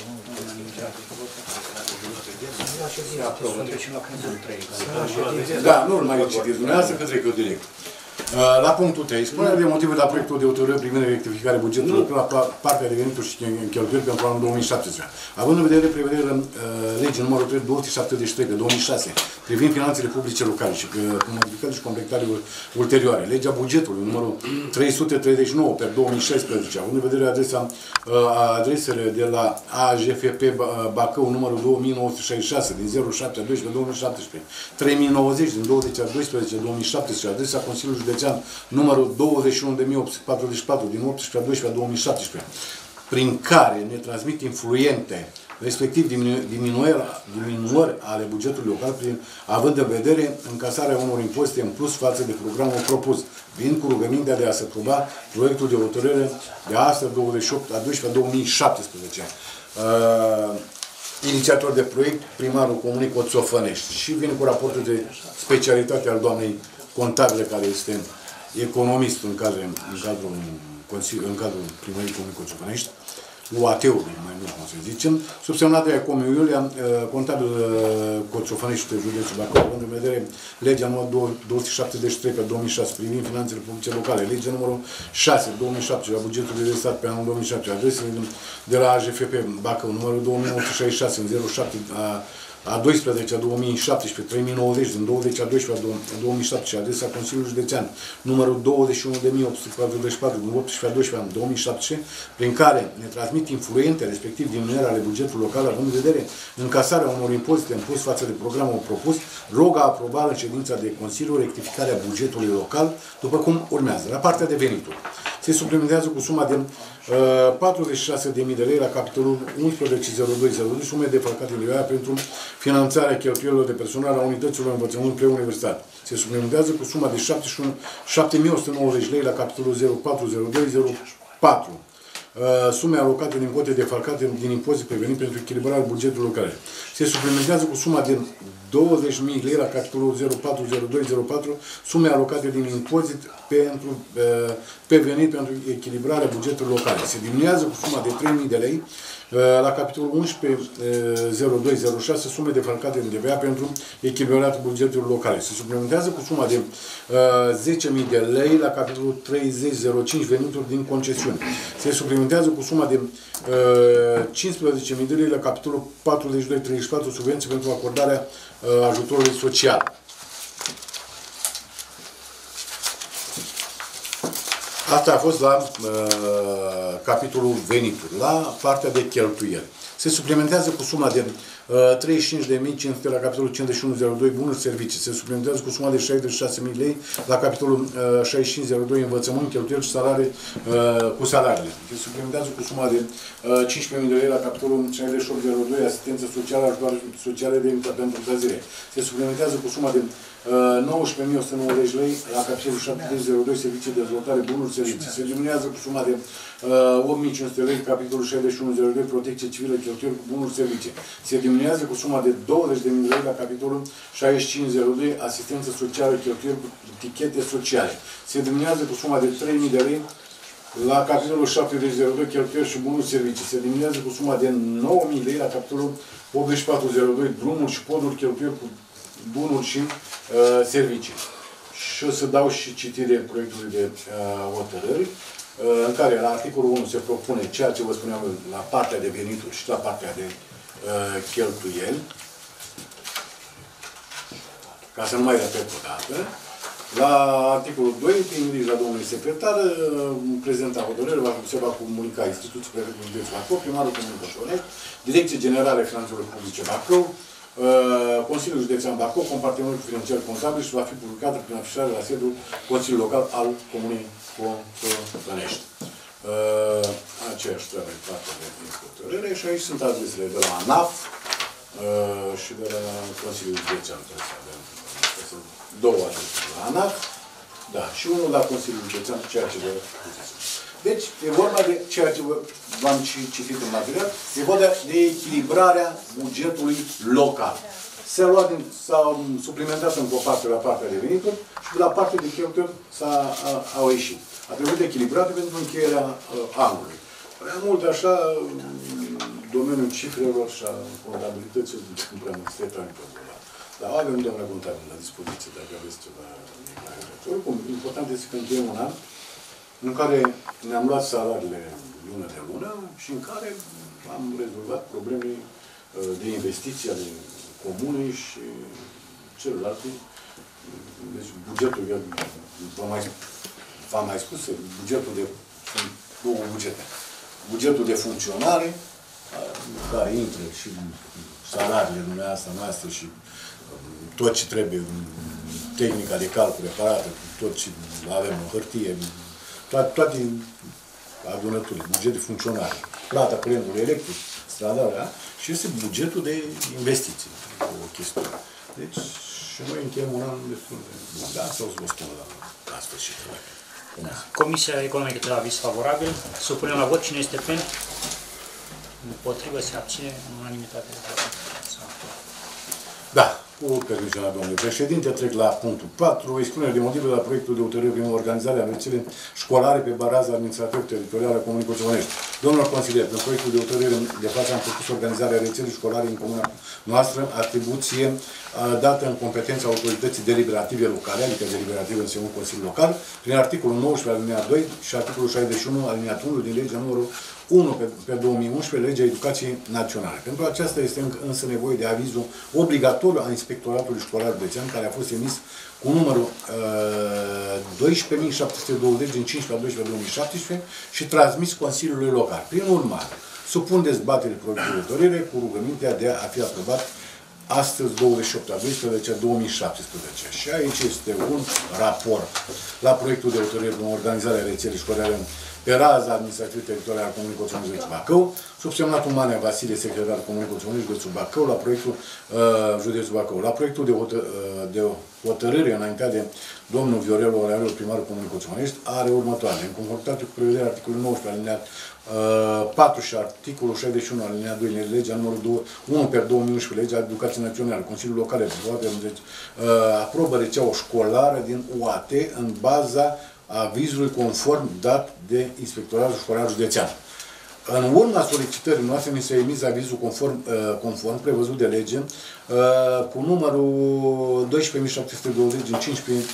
Da, nu-l mai citiți dumneavoastră, că trec eu direct. La punctul trei, spunerea de motive la proiectul de hotărâre privind rectificarea bugetului la partea de venituri și cheltuieli pentru anul două mii șaptesprezece. Având în vedere prevederea uh, legii numărul două sute șaptezeci și trei pe două mii șase privind finanțele publice locale și uh, cu modificări și completări ulterioare, legea bugetului numărul trei sute treizeci și nouă pe două mii șaisprezece, având în vedere adresa, uh, adresele de la A J F P Bacău numărul două mii nouă sute șaizeci și șase din zero șapte a doisprezece două mii șaptesprezece, trei mii nouăzeci din douăzeci a doisprezece două mii șaptesprezece, adresa Consiliului Județean numărul douăzeci și unu de mii opt sute patruzeci și patru din optsprezece a doisprezece două mii șaptesprezece. prin care ne transmit influente, respectiv diminuări, diminuări ale bugetului local, prin, având în vedere încasarea unor impozite în plus față de programul propus, vin cu rugămintea de a se aproba proiectul de hotărâre de astăzi, douăzeci și opt a doisprezece două mii șaptesprezece. Uh, inițiator de proiect, primarul Comunei Coțofănești. Și vine cu raportul de specialitate al doamnei contabile, care este economist în cadrul, în cadrul, în cadrul primării Comunei Coțofănești, U A T-ului, mai mult, cum să zicem, subsemnat de Comiu Iulia, contabil Coțofănești, județul Bacău, având în vedere legea numărul două sute șaptezeci și trei pe două mii șase privind finanțele publice locale, legea numărul șase pe două mii șapte la bugetul de stat pe anul două mii șapte, adresele de la A J F P Bacău, numărul două mii nouă sute șaizeci și șase în zero șapte a a doisprezece a două mii șaptesprezece, trei mii nouăzeci, din douăzeci a doisprezece a două mii șaptesprezece, adresa Consiliului Județean, numărul douăzeci și unu de mii opt sute patruzeci și patru, din optsprezece a doisprezece a două mii șaptesprezece, prin care ne transmit influente, respectiv diminuarea ale bugetului local, având în vedere încasarea unor impozite în plus față de programul propus, rog a aproba în ședința de Consiliu rectificarea bugetului local, după cum urmează. La partea de venituri se suplimentează cu suma de uh, patruzeci și șase de mii de lei la capitolul unsprezece zero doi zero doi, sume defalcate de lei pentru finanțarea cheltuielilor de personal a unităților învățământ preuniversitar. Se suplimentează cu suma de șapte mii o sută nouăzeci lei la capitolul zero patru zero doi zero patru. Uh, sume alocate din cote defalcate din impozit prevenit pentru echilibrarea bugetului local. Se suplimentează cu suma de douăzeci de mii lei la capitolul zero patru zero doi zero patru, sume alocate din impozit pentru uh, prevenit pentru echilibrarea bugetului local. Se diminuează cu suma de trei mii de lei uh, la capitolul unsprezece zero doi zero șase, sume defalcate din T V A pentru echilibrarea bugetului local. Se suplimentează cu suma de uh, zece mii de lei la capitolul treizeci zero cinci, venituri din concesiuni. Se suplimentează cu suma de uh, cincisprezece mii de lei la capitolul patruzeci și doi treizeci și patru, subvenții pentru acordarea uh, ajutorului social. Asta a fost la uh, capitolul venituri. La partea de cheltuieli se suplimentează cu suma de uh, treizeci și cinci de mii cinci sute la capitolul cincizeci și unu zero doi bunuri servicii. Se suplimentează cu suma de șaizeci și șase mii lei la capitolul uh, șaizeci și cinci zero doi învățământ, cheltuieli și salarii uh, cu salariile. Se suplimentează cu suma de uh, cincisprezece mii de lei la capitolul șaizeci și opt zero doi asistență socială, ajutoare sociale de pentru încălzire. Se suplimentează cu suma de nouăsprezece mii o sută nouăzeci lei la capitolul șaptezeci zero doi servicii de dezvoltare bunuri servicii. Se diminuează cu suma de uh, opt mii cinci sute lei capitolul șaizeci și unu zero doi protecție civilă, cheltuieli cu bunuri servicii. Se diminuează cu suma de douăzeci de mii lei la capitolul șaizeci și cinci zero doi asistență socială, cheltuieli cu tichete sociale. Se diminuează cu suma de trei mii de lei la capitolul șaptezeci zero doi cheltuieli și bunuri servicii. Se diminuează cu suma de nouă mii lei la capitolul optzeci și patru zero doi drumuri și poduri, cheltuieli cu bunuri și uh, servicii. Și o să dau și citire proiectului de uh, hotărâri, uh, în care la articolul unu se propune ceea ce vă spuneam la partea de venituri și la partea de uh, cheltuieli, ca să nu mai repet o dată. La articolul doi, prin grija domnului secretar, prezenta hotărâre, se va comunica instituții prefectului județul Bacău, primarul Comunei Coțofănești, Direcție Generală Finanțelor Publice Bacău, Consiliul Județean Bacău, compartimentul financiar contabil și va fi publicată prin afișare la sediul Consiliului Local al Comunei Coțofănești. Aceeași treabă partea de hotărâre și aici sunt adresele de la ANAF și de la Consiliul Județean. Două adrese de la ANAF, da, și unul la Consiliul Județean, ceea ce vă Deci, e vorba de ceea ce v-am citit în material, e vorba de echilibrarea bugetului local. S-a luat, s-a suplimentat încă o parte la partea de venituri și de la partea de cheltuieli s-au ieșit. A trebuit echilibrat pentru încheierea uh, anului. Prea mult așa, domeniul cifrelor și a contabilității, nu prea mult stetani pe ăla. Dar avem doamna contabil la dispoziție, dacă aveți ceva neclaritate. Oricum, important este că încheiem un an în care ne-am luat salariile lună de lună și în care am rezolvat probleme de investiții ale comunei și celelalte. Deci bugetul, v-am mai, mai spus, bugetul de, sunt două bugete. Bugetul de funcționare, care intră și salariile dumneavoastră noastre și tot ce trebuie, tehnica de calcul reparată, tot ce avem în hârtie, toate, toate adunăturii, buget de funcționare, plata curentului electric, stradarea și este bugetul de investiții, o chestiune. Deci, și noi încheiem un an destul de bun. Da, sau să vă spun la, la sfârșit. Comisia Economică de la aviz favorabil. Supunem la vot. Cine este pentru? Împotrivă, se abține în unanimitate. Da, cu permisiunea domnului președinte, trec la punctul patru, expunere de motive la proiectul de hotărâre prin organizarea rețelei școlare pe baza administrativ-teritorială a Comunei Coțovenești. Domnul consilier, în proiectul de hotărâre de față am propus organizarea rețelei școlare în comuna noastră, atribuție dată în competența autorității deliberative locale, adică deliberative înseamnă Consiliul Local, prin articolul nouăsprezece alineat doi și articolul șaizeci și unu alineat unu din legea numărul unu pe, pe două mii unsprezece, legea Educației Naționale. Pentru aceasta este însă nevoie de avizul obligatoriu a Inspectoratului Școlar Județean, care a fost emis cu numărul uh, doisprezece mii șapte sute douăzeci din cincisprezece a doisprezece două mii șaptesprezece și transmis Consiliului Local. Prin urmare, supun dezbaterii proiectului de hotărâre cu rugămintea de a fi aprobat astăzi, douăzeci și opt a doisprezece două mii șaptesprezece. Și aici este un raport la proiectul de hotărâre în organizarea rețelei școlare pe raza administrativ-teritorială a Comunei Coțovenești, județul Bacău, subsemnatul Manea Vasile, secretar Comunei Coțovenești, județul Bacău, la proiectul uh, județul Bacău, la proiectul de, hotă, uh, de hotărâre înaintea de domnul Viorel Orearul, primarul Comunei Coțovenești, are următoarele. În conformitate cu prevederea articolului nouăsprezece, alineat uh, patru și articolul șaizeci și unu, alineat doi, legea numărul unu pe două mii unsprezece, legea Educației Naționale, Consiliul Local, deci, uh, aprobă rețeaua școlară din U A T în baza avizului conform dat de Inspectoratul Școlar Județean. În urma solicitării noastre, ni s-a emis avizul conform, conform prevăzut de lege cu numărul doisprezece mii șapte sute douăzeci din cincisprezece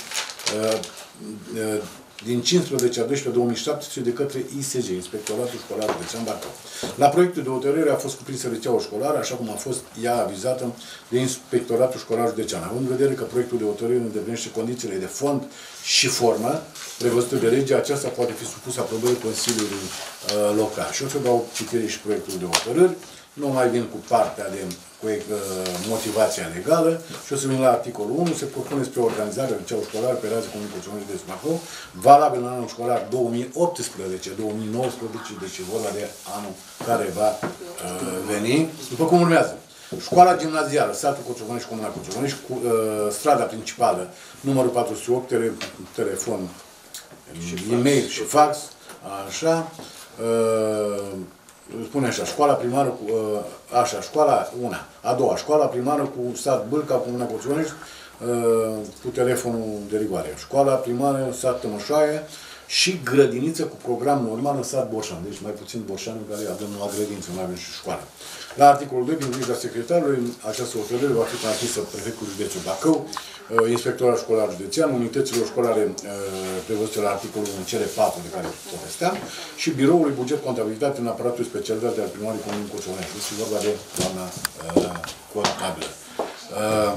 din cincisprezece a doisprezece două mii șaptesprezece de către I S G, Inspectoratul Școlar Județean Bacău. La proiectul de hotărâre a fost cuprinsă rețeaua școlară, așa cum a fost ea avizată de Inspectoratul Școlar Județean. Având în vedere că proiectul de hotărâre îndeplinește condițiile de fond și formă prevăzute de lege, aceasta poate fi supusă aprobării Consiliului uh, Local. Și o să dau citire și proiectul de hotărâri. Nu mai vin cu partea de cu uh, motivația legală și o să vin la articolul unu. Se propune spre organizarea rețeaua școlară pe raza Comunei Coțovenești de Bacău, valabil în anul școlar două mii optsprezece două mii nouăsprezece, deci e vorba de anul care va uh, veni, după cum urmează. Școala gimnazială, satul Coțovenești, Comuna Coțovenești, cu uh, strada principală, numărul patru sute opt, tele, telefon, e-mail și fax, așa, uh, spune așa, școala primară cu, uh, așa, școala una, a doua, școala primară cu sat Bâlca, Comuna Coțovenești, uh, cu telefonul de rigoare, școala primară, sat Tămășoaie și grădiniță cu program normal în sat Borșan, deci mai puțin Borșan în care avem o grădiniță, mai avem și școală. La articolul doi, din grija secretarului, această hotărâre va fi transmisă prefectul județul Bacău, Inspectorat Școlar Județean, unităților școlare prevăzute la articolul unu, cele patru de care povesteam, și biroului buget contabilitate în aparatul specialitate al primarului Comunei Coțovenești. Este vorba de doamna uh, contabilă. Uh,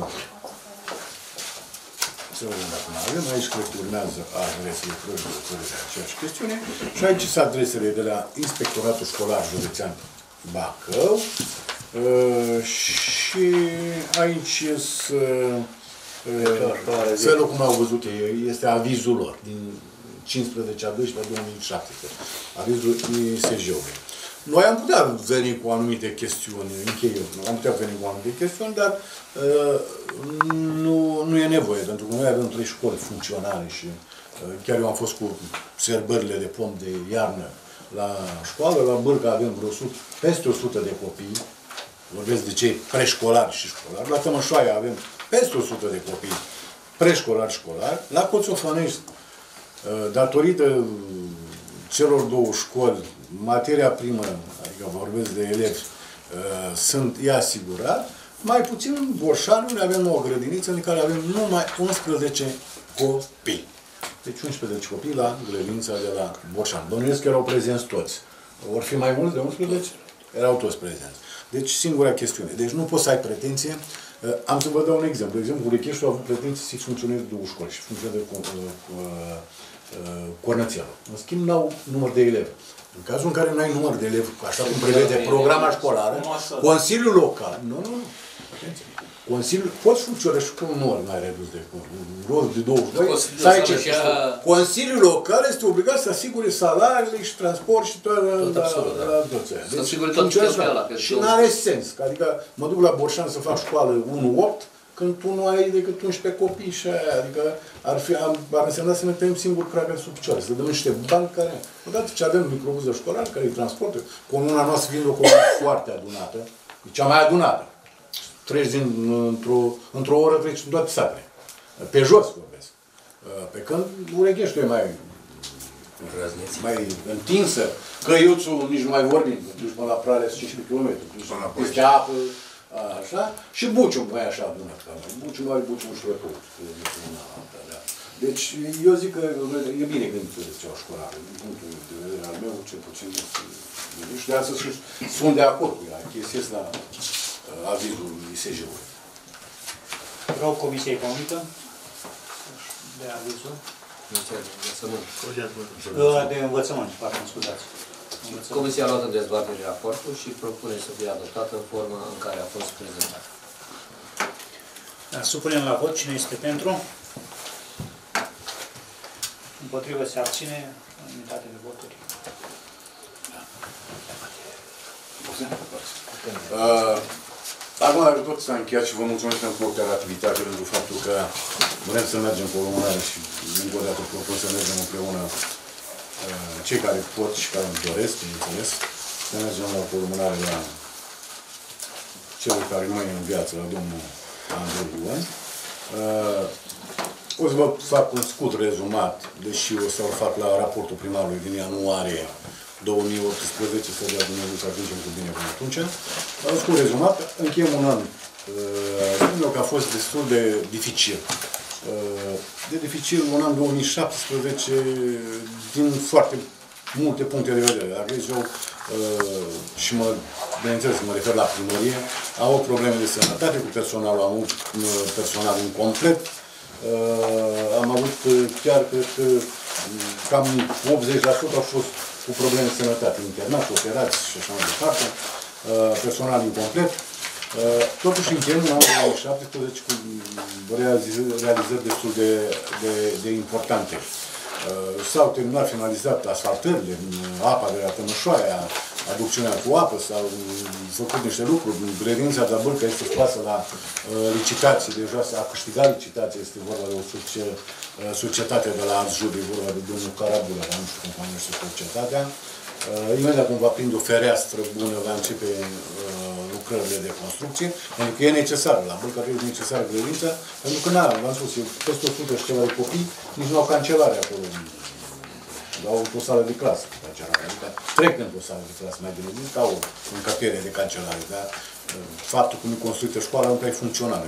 să vedem dacă mai avem. Aici cred că urmează adresele proiectului de aceeași chestiune. Și aici sunt adresele de la Inspectoratul Școlar Județean Bacău. Uh, și aici sunt uh, felul cum au văzut ei, este avizul lor din cincisprezece a doisprezece două mii șaptesprezece, avizul I S G-ului. Noi am putea veni cu anumite chestiuni, încheiuri, am putea veni cu anumite chestiuni, dar uh, nu, nu e nevoie, pentru că noi avem trei școli funcționale și uh, chiar eu am fost cu sărbările de pom de iarnă la școală, la Bârca avem vreo sută, peste o sută de copii, vorbesc de cei preșcolari și școlari, la Tămășoaia avem peste o sută de copii preșcolari școlari, la Coțofanești, datorită celor două școli, materia primă, adică vorbesc de elevi, sunt, e asigurat, mai puțin în Borșanul avem o grădiniță în care avem numai unsprezece copii. Deci unsprezece copii la grădinița de la Borșan. Bănuiesc că erau prezenți toți. Vor fi mai mulți de unsprezece? Erau toți prezenți. Deci singura chestiune. Deci nu poți să ai pretenție. Am să vă dau un exemplu. De exemplu, Urecheștiul a avut pretenții să funcționeze două școli și funcționează Cornățelul. În schimb, n-au număr de elevi. În cazul în care nu ai număr de elevi, așa cum prevede programa școlară, Consiliul Local, nu, nu, nu, atenție. Consiliul, poți funcționa și cu un număr mai redus de rol de douăzeci și doi, Consiliul să ai local ce? și a- Consiliul local este obligat să asigure salariile și transport și toate la, absolut, da. la toți aia. Să asigure tot funcționează cheltuiala, așa. că Și tot- nu are sens. Adică mă duc la Borșan să fac școală unu opt, când tu nu ai decât unsprezece copii și aia. Adică ar, fi, ar, ar însemna să ne tăiem singur craca sub picioare, să dăm niște bani care... Odată ce avem microbuză școlară care îi transportă, comuna noastră fiind o comună foarte adunată, e cea mai adunată. Treci din, într-o, într-o oră treci în toate satele. Pe jos vorbesc. Pe când Ureghești e mai, mai întinsă. Căiuțul nici nu mai vorbim. Duci până la Prales cincisprezece kilometri. Duci peste apă, așa. Și Bucium mai așa adunat. Bucium are Bucium și Răpăut. Deci eu zic că e bine gândită ceva școlară. Din punctul de vedere al meu, cel puțin. Și de asta sunt de acord cu ea. Chestiesc la avizul I S J-ului. Rog Comisia Economică de avizul. De învățământ, pardon, scuzați. Comisia a luat în dezbatere raportul și propune să fie adoptată în forma în care a fost prezentat. Da, supunem la vot. Cine este pentru? Împotrivă se abține. Unitate de voturi. Uh, Acum, tot s-a încheiat și vă mulțumesc pentru operativitate, pentru faptul că vrem să mergem pe o lumânare și încă o dată propun să mergem împreună uh, cei care pot și care îmi doresc, bineînțeles, să mergem la o lumânare la celor care nu mai e în viață, la domnul Andrei Ioan. Uh, o să vă fac un scurt rezumat, deși o să-l fac la raportul primarului din ianuarie două mii optsprezece, să dea Dumnezeu să ajungem cu bine până atunci. Am scurt rezumat, încheiem un an. Spun că a fost destul de dificil. De dificil un an două mii șaptesprezece din foarte multe puncte de vedere. Dacă eu, și mă, bineînțeles, mă refer la primărie, au probleme de sănătate cu personalul, am avut personal incomplet. Am avut chiar, cred că, cam optzeci la sută au fost cu probleme de sănătate, internat, operați și așa mai departe, personal incomplet. Totuși încheiem în anul două mii șaptesprezece cu realizări destul de, de, de importante. S-au terminat, finalizat asfaltările, apa de la Tămășoaia, aducțiunea cu apă, s-au făcut niște lucruri. Grădinița de la Bâlca este scoasă la licitație, deja s-a câștigat licitație, este vorba de o societate de la Azjur, e vorba de domnul Carabula, nu știu cum numește societatea. Imediat cum va prinde o fereastră bună, va începe lucrările de construcție, pentru că e necesară, la Bâlca e necesară grădinița, pentru că n-am, v-am spus, e peste o sută și ceva de copii, nici nu au cancelare acolo. Au o sală de clasă, adică trec într-o sală de clasă mai bine zis, ca o încăpere de cancelare, dar faptul cum e construită școala încă e funcțională.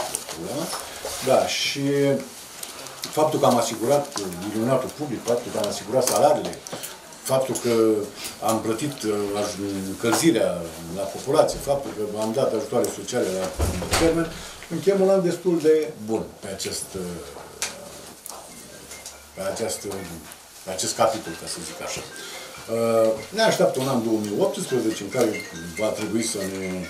Da, și faptul că am asigurat milionatul public, faptul că am asigurat salariile, faptul că am plătit încălzirea la populație, faptul că am dat ajutoare sociale la termen, încheiem un an destul de bun pe acest, pe această pe acest capitol, ca să zic așa. Ne așteaptă un an două mii optsprezece în care va trebui să ne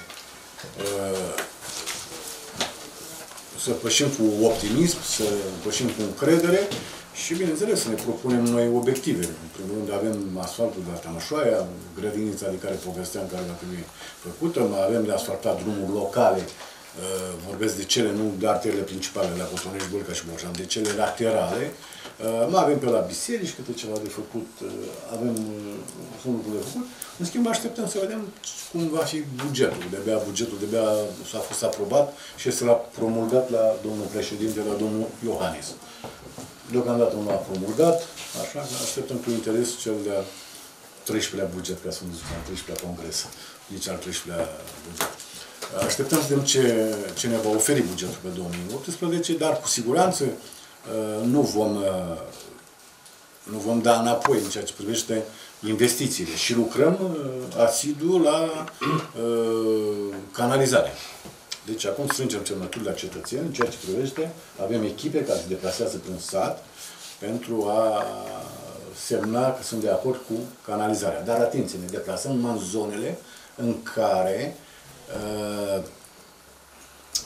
să pășim cu optimism, să pășim cu încredere și, bineînțeles, să ne propunem noi obiective. În primul rând avem asfaltul de la Tămășoaia, grădinița de care povesteam, care va trebui făcută, mai avem de asfaltat drumuri locale, vorbesc de cele, nu de arterele principale, la Cotonești, Bâlca și Borșan, de cele laterale. Mai avem pe la biserici câte ceva de făcut, avem sunt lucruri de făcut. În schimb, așteptăm să vedem cum va fi bugetul. De-abia bugetul de-abia s-a fost aprobat și este la promulgat la domnul președinte, la domnul Iohannis. Deocamdată nu l-a promulgat, așa că așteptăm cu interes cel de-al treisprezecelea buget, ca să nu zic, al treisprezecelea congres, nici al treisprezecelea buget. Așteptăm să vedem ce, ce ne va oferi bugetul pe două mii optsprezece, dar cu siguranță nu vom, nu vom da înapoi în ceea ce privește investițiile și lucrăm asidu la uh, canalizare. Deci acum strângem semnături la cetățeni în ceea ce privește, avem echipe care se deplasează prin sat pentru a semna că sunt de acord cu canalizarea. Dar atenție, ne deplasăm numai în zonele în care uh,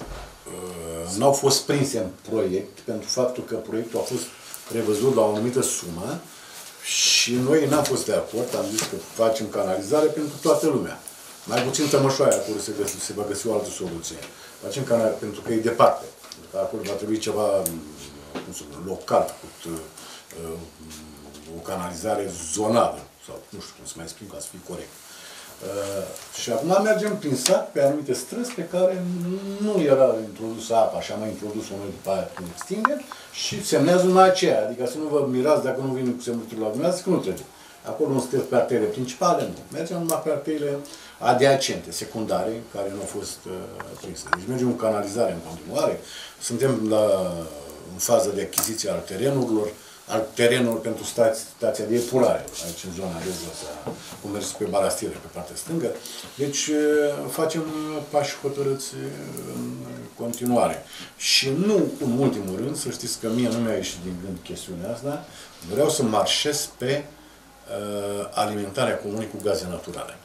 uh, n-au fost prinse în proiect, pentru faptul că proiectul a fost prevăzut la o anumită sumă și noi n-am fost de acord, am zis că facem canalizare pentru toată lumea. Mai puțin Tămășoaia, acolo se, găsi, se va găsi o altă soluție. Facem canalizare pentru că e departe. Acolo va trebui ceva cum să spun, local, cu uh, o canalizare zonală, sau nu știu cum să mai explic ca să fie corect. Uh, și acum mergem prin sat pe anumite străzi pe care nu era introdusă apa, așa mai introdus-o noi după aia prin extindere și semnează numai aceea. Adică să nu vă mirați dacă nu vin cu semnături la dumneavoastră, că nu trebuie. Acolo nu sunteți pe arterele principale, nu. Mergem numai pe arterele adiacente, secundare, care nu au fost uh, prinse. Deci mergem cu canalizare în continuare. Suntem la, în fază de achiziție al terenurilor, al terenurilor pentru stația, stația de epurare, aici în zona de jos, cum mergeți pe Balastiere, pe partea stângă. Deci facem pași hotărâți în continuare. Și nu, în ultimul rând, să știți că mie nu mi-a ieșit din gând chestiunea asta, vreau să marșez pe uh, alimentarea comunei cu gaze naturale.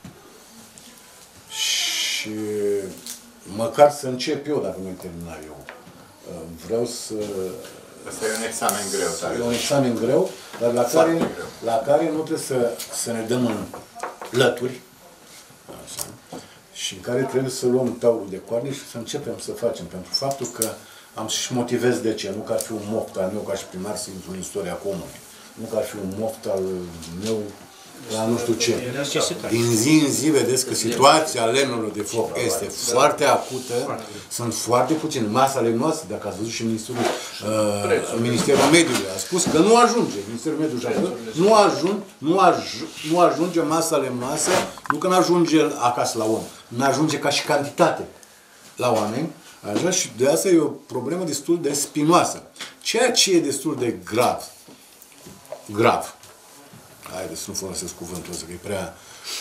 Și măcar să încep eu, dacă nu-i termina eu. Uh, vreau să... Asta e un examen greu. Tare. E un examen greu, dar la care, greu. la care nu trebuie să, să ne dăm în lături, așa, și în care trebuie să luăm taurul de coarne și să începem să facem. Pentru faptul că am să-și motivez de ce. Nu că ar fi un moft al meu ca și primar să intru în istoria comunei. Nu că ar fi un moft al meu la nu știu ce. Din zi în zi vedeți că situația lemnului de foc este foarte acută, sunt foarte puține. Masa lemnoasă, dacă ați văzut și Ministerul, uh, Ministerul Mediului a spus că nu ajunge. Ministerul Mediului a spus, nu, ajung, nu, aj, nu ajunge masa lemnoasă, nu că nu ajunge acasă la om, nu ajunge ca și cantitate la oameni. Așa, și de asta e o problemă destul de spinoasă. Ceea ce e destul de grav, grav, haideți să nu folosesc cuvântul ăsta, că e prea,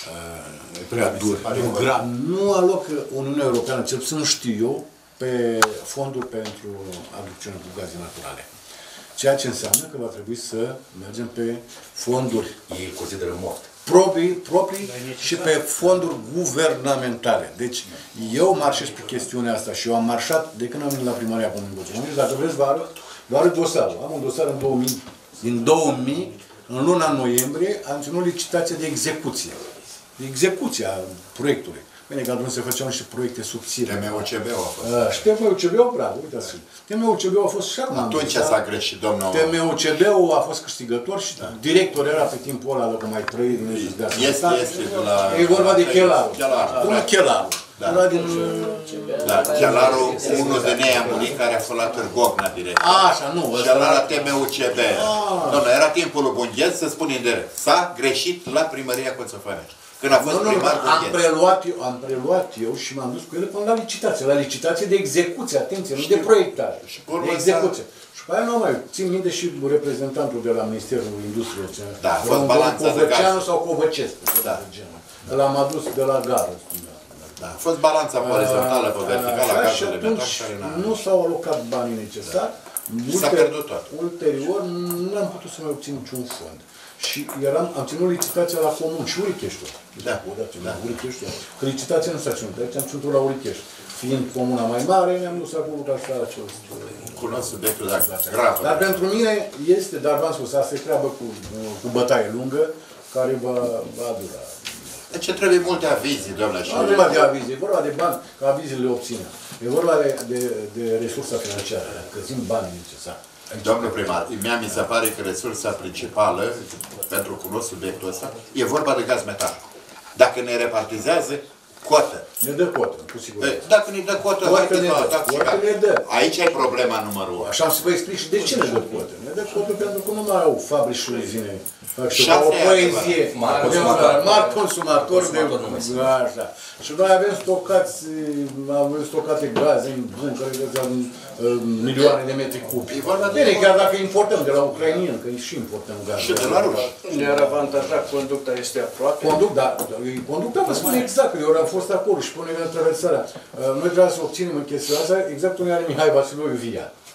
uh, e prea dur. Grav. Nu alocă Uniunea Europeană, cel puțin nu știu eu, pe fonduri pentru aducțiune cu gaze naturale. Ceea ce înseamnă că va trebui să mergem pe fonduri ei consideră moft. proprii, proprii și pe fonduri guvernamentale. Deci eu marșez pe chestiunea asta și eu am marșat de când am venit la primăria Comunei Boțumării. Dacă vreți, vă arăt, vă arăt dosarul. Am un dosar în două mii, din două mii, în luna noiembrie, am ținut licitația de execuție. De execuția proiectului. Bine, că atunci se făceau niște proiecte subțire. T M U C B-ul a fost. Uh, și T M U C B-ul, bravo, uitați. T M U C B-ul a fost și acum. Atunci s-a greșit, domnul... T M U C B-ul a fost câștigător și da. Director era pe timpul ăla, dacă mai trăi din Dumnezeu de asta. Este, este de la... E vorba de Chelaru. Chelaru. Domnul Chelaru. Da. Din... Da, Chelaru, unul de ei a murit, care a fost la Târgovna direct. Așa, nu. Și ăla la T M U C B. Domnule, era timpul lui Bungheț să spune în direct. S-a greșit la primăria Coțăfănești. Când a fost nu, nu, primar am preluat, eu, am preluat eu și m-am dus cu ele până la licitație. La licitație de execuție, atenție, nu de proiectare. Și de execuție. Și pe aia nu mai țin minte și reprezentantul de la Ministerul Industriei. Da, a fost balanța de gaz. sau Covăcescu. Da. L-am adus de la gară. Da, a fost balanța orizontală pe verticală a și gazului atunci nu s-au alocat banii necesari. S-a pierdut tot. Ulterior, nu am putut să mai obțin niciun fond. Și eram, am ținut licitația la comun și Urichești. Da. Da. Urichești. Că licitația nu s-a ținut, aici am ținut la Urichești. Fiind comuna mai mare, ne-am dus acolo ca să fac acest... Cunosc subiectul, dar grav. Dar pentru mine este, dar v-am spus, asta e treabă cu, cu bătaie lungă, care va, va dura. Deci trebuie multe avizii, doamne. Nu vorba de avizi, e vorba de bani, că avizile le obținem. E vorba de, de, de resursa financiară, că țin banii necesari. Domnul primar, mie mi se pare că resursa principală, pentru cunosc subiectul ăsta, e vorba de gaz metan. Dacă ne repartizează, cotă. Ne dă cotă, cu siguranță. Dacă ne dă cotă, cotă ne dă. Cotă ne dă. Aici e problema numărul unu. Așa am să vă explic și de ce ne dă cotă. Ne dă cotă pentru că nu mai au fabrici și uzine. Și o poezie. Mari consumatori de... Așa. Și noi avem stocați, avem stocate gaze în buncăre de milioane de metri cubi. Bine, chiar dacă importăm de la ucrainieni, că și importăm gaze. Și de la ruși. Ne-ar avantaja, conducta este aproape. Conducta, conducta vă spune exact, că eu am fost acolo și pune în traversarea. Noi trebuie să obținem în chestia asta exact unde are Mihai Vasiloiu Via.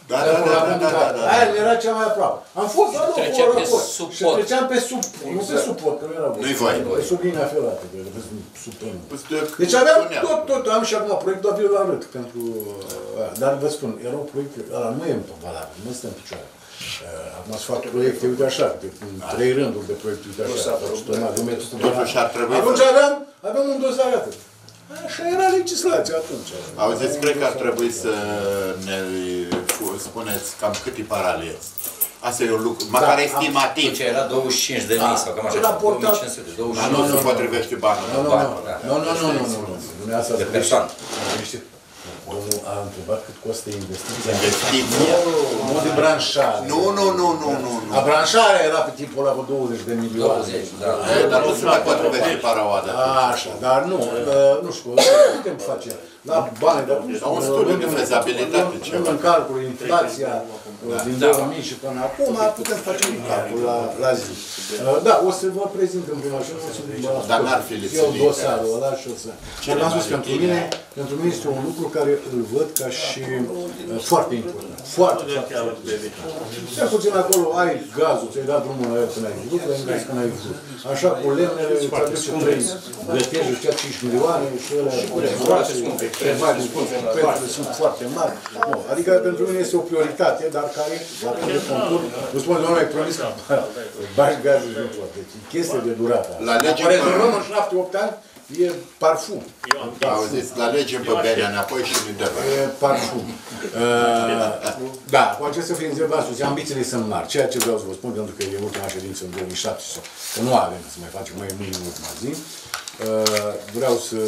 Da, da, da, da, da, da, da. Aia era cea mai aproape. Am fost la loc, Trecea pe acolo. sub Și pod. treceam pe sub, nu pe sub pod, că nu era Nu-i voie. Pe sub linia ferată, cred, pe sub, sub pământ. Păi, Deci aveam spunea. tot, tot, am și acum proiectul Aviul la râd pentru... uh, Dar vă spun, erau proiecte, ăla nu e valabil, nu stă în picioare. Uh, Acum să fac proiecte, uite așa, de, în trei rânduri de proiecte, uite așa. Totuși ar trebui Atunci să... aveam, aveam un dosar atât. Așa era legislația atunci. Auziți, cred că ar trebui să ne spuneți cam cât e paralel. Asta e un lucru, măcar estimativ. Ce era douăzeci și cinci de mii sau cam așa, două mii cinci sute, douăzeci și Dar cinci nu se potrivește banul. Nu, nu, nu, nu, nu, nu, nu, nu, de persoană. Domnul a întrebat cât costă investiția. Investiția. Nu de branșare. Nu, nu, nu, nu, nu. A branșarea era pe timpul ăla cu douăzeci de milioane. douăzeci, da. E, dar nu se mai potrivește paraoada. Așa, dar nu, nu știu, putem face la bani, dar nu Sau un studiu de fezabilitate, ceva. în calcul inflația din două mii și până acum, putem face un calcul la, la zi. Da, o să vă prezint în prima și o să Dar n-ar fi eu dosarul ăla și o să... Și am spus, pentru mine, pentru mine este un lucru care îl văd ca și uh, foarte important. Foarte, foarte important. Cel puțin acolo ai gazul, ți-ai dat drumul la el când ai vrut, l-ai învers când ai vrut. Așa cu lemnele, îți aduce trei gătești, ăștia cinci milioane și ălea groase, trefaci, prețurile sunt foarte mari. Nu, adică pentru mine este o prioritate, dar care, la când de concurs, nu spune, doamne, ai promis că bagi gazul și nu poate. Deci e chestie de durată. Dacă rezolvăm în șapte opt ani, e parfum. Auziți, la legem pe Benea înapoi și ne dă. E parfum. Uh, da, cu acestea fiind zile, v-am spus, ambițiile sunt mari. Ceea ce vreau să vă spun, pentru că e ultima ședință în două mii șaptesprezece, că nu avem să mai facem mai mâine în ultima zi. Uh, vreau să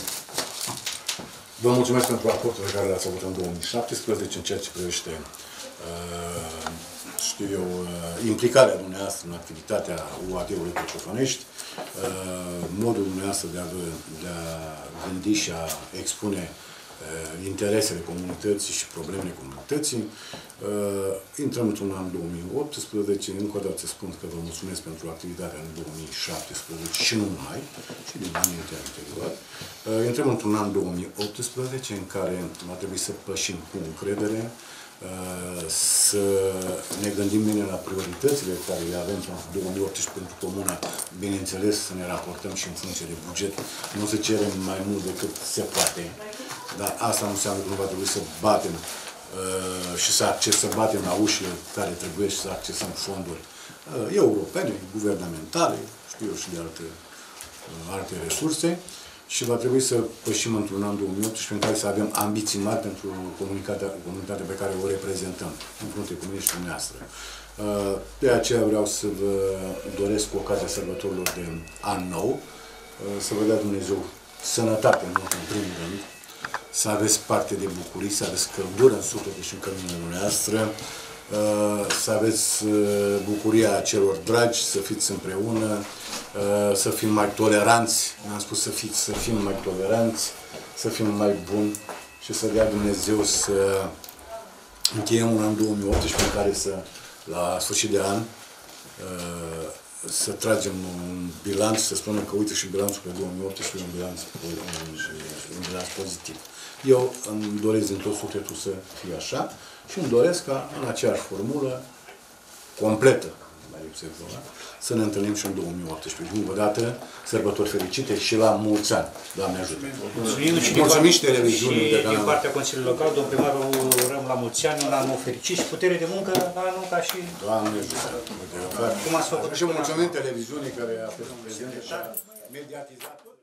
vă mulțumesc pentru raportul pe care l-ați avut în două mii șaptesprezece, în ceea ce privește uh, știu eu, implicarea dumneavoastră în activitatea U A D-ului Cotopanești, modul dumneavoastră de a, de a gândi și a expune interesele comunității și problemele comunității. Intrăm într-un an două mii optsprezece, încă o dată spun că vă mulțumesc pentru activitatea în două mii șaptesprezece și nu numai, și din anii anterior. Intrăm într-un an două mii optsprezece în care va trebui să pășim cu încredere, să ne gândim bine la prioritățile care le avem pentru două mii optsprezece pentru comuna, bineînțeles să ne raportăm și în funcție de buget, nu să cerem mai mult decât se poate, dar asta nu înseamnă că nu va trebui să batem uh, și să, acces, să batem la ușile care trebuie și să accesăm fonduri uh, europene, guvernamentale, știu eu, și de alte, uh, alte resurse. Și va trebui să pășim într-un an două mii optsprezece în care să avem ambiții mari pentru comunitatea, comunitatea pe care o reprezentăm în frunte cu mine și dumneavoastră. De aceea vreau să vă doresc cu ocazia sărbătorilor de an nou, să vă dea Dumnezeu sănătate în primul rând, să aveți parte de bucurii, să aveți căldură în suflet și în căminul dumneavoastră, să aveți bucuria celor dragi, să fiți împreună, să fim mai toleranți, n-am spus să, fiți, să fim mai toleranți, să fim mai buni și să dea Dumnezeu să încheiem un an două mii optsprezece în care să, la sfârșit de an, să tragem un bilanț, să spunem că uite și bilanțul pe două mii optsprezece e un bilanț, un bilanț pozitiv. Eu îmi doresc din tot sufletul să fie așa și îmi doresc ca în aceeași formulă completă, mai lipsesc, să ne întâlnim și în două mii optsprezece. Încă o dată, sărbători fericite și la mulți ani. Doamne ajută! Mulțumim și, Mulțumim și televiziunii de din partea Consiliului Local, domn primar, vă urăm la mulți ani, un an nou fericit și putere de muncă la anul ca și... Doamne ajută! Cum ați făcut? Și mulțumim televiziunii care a fost prezentă și a mediatizat.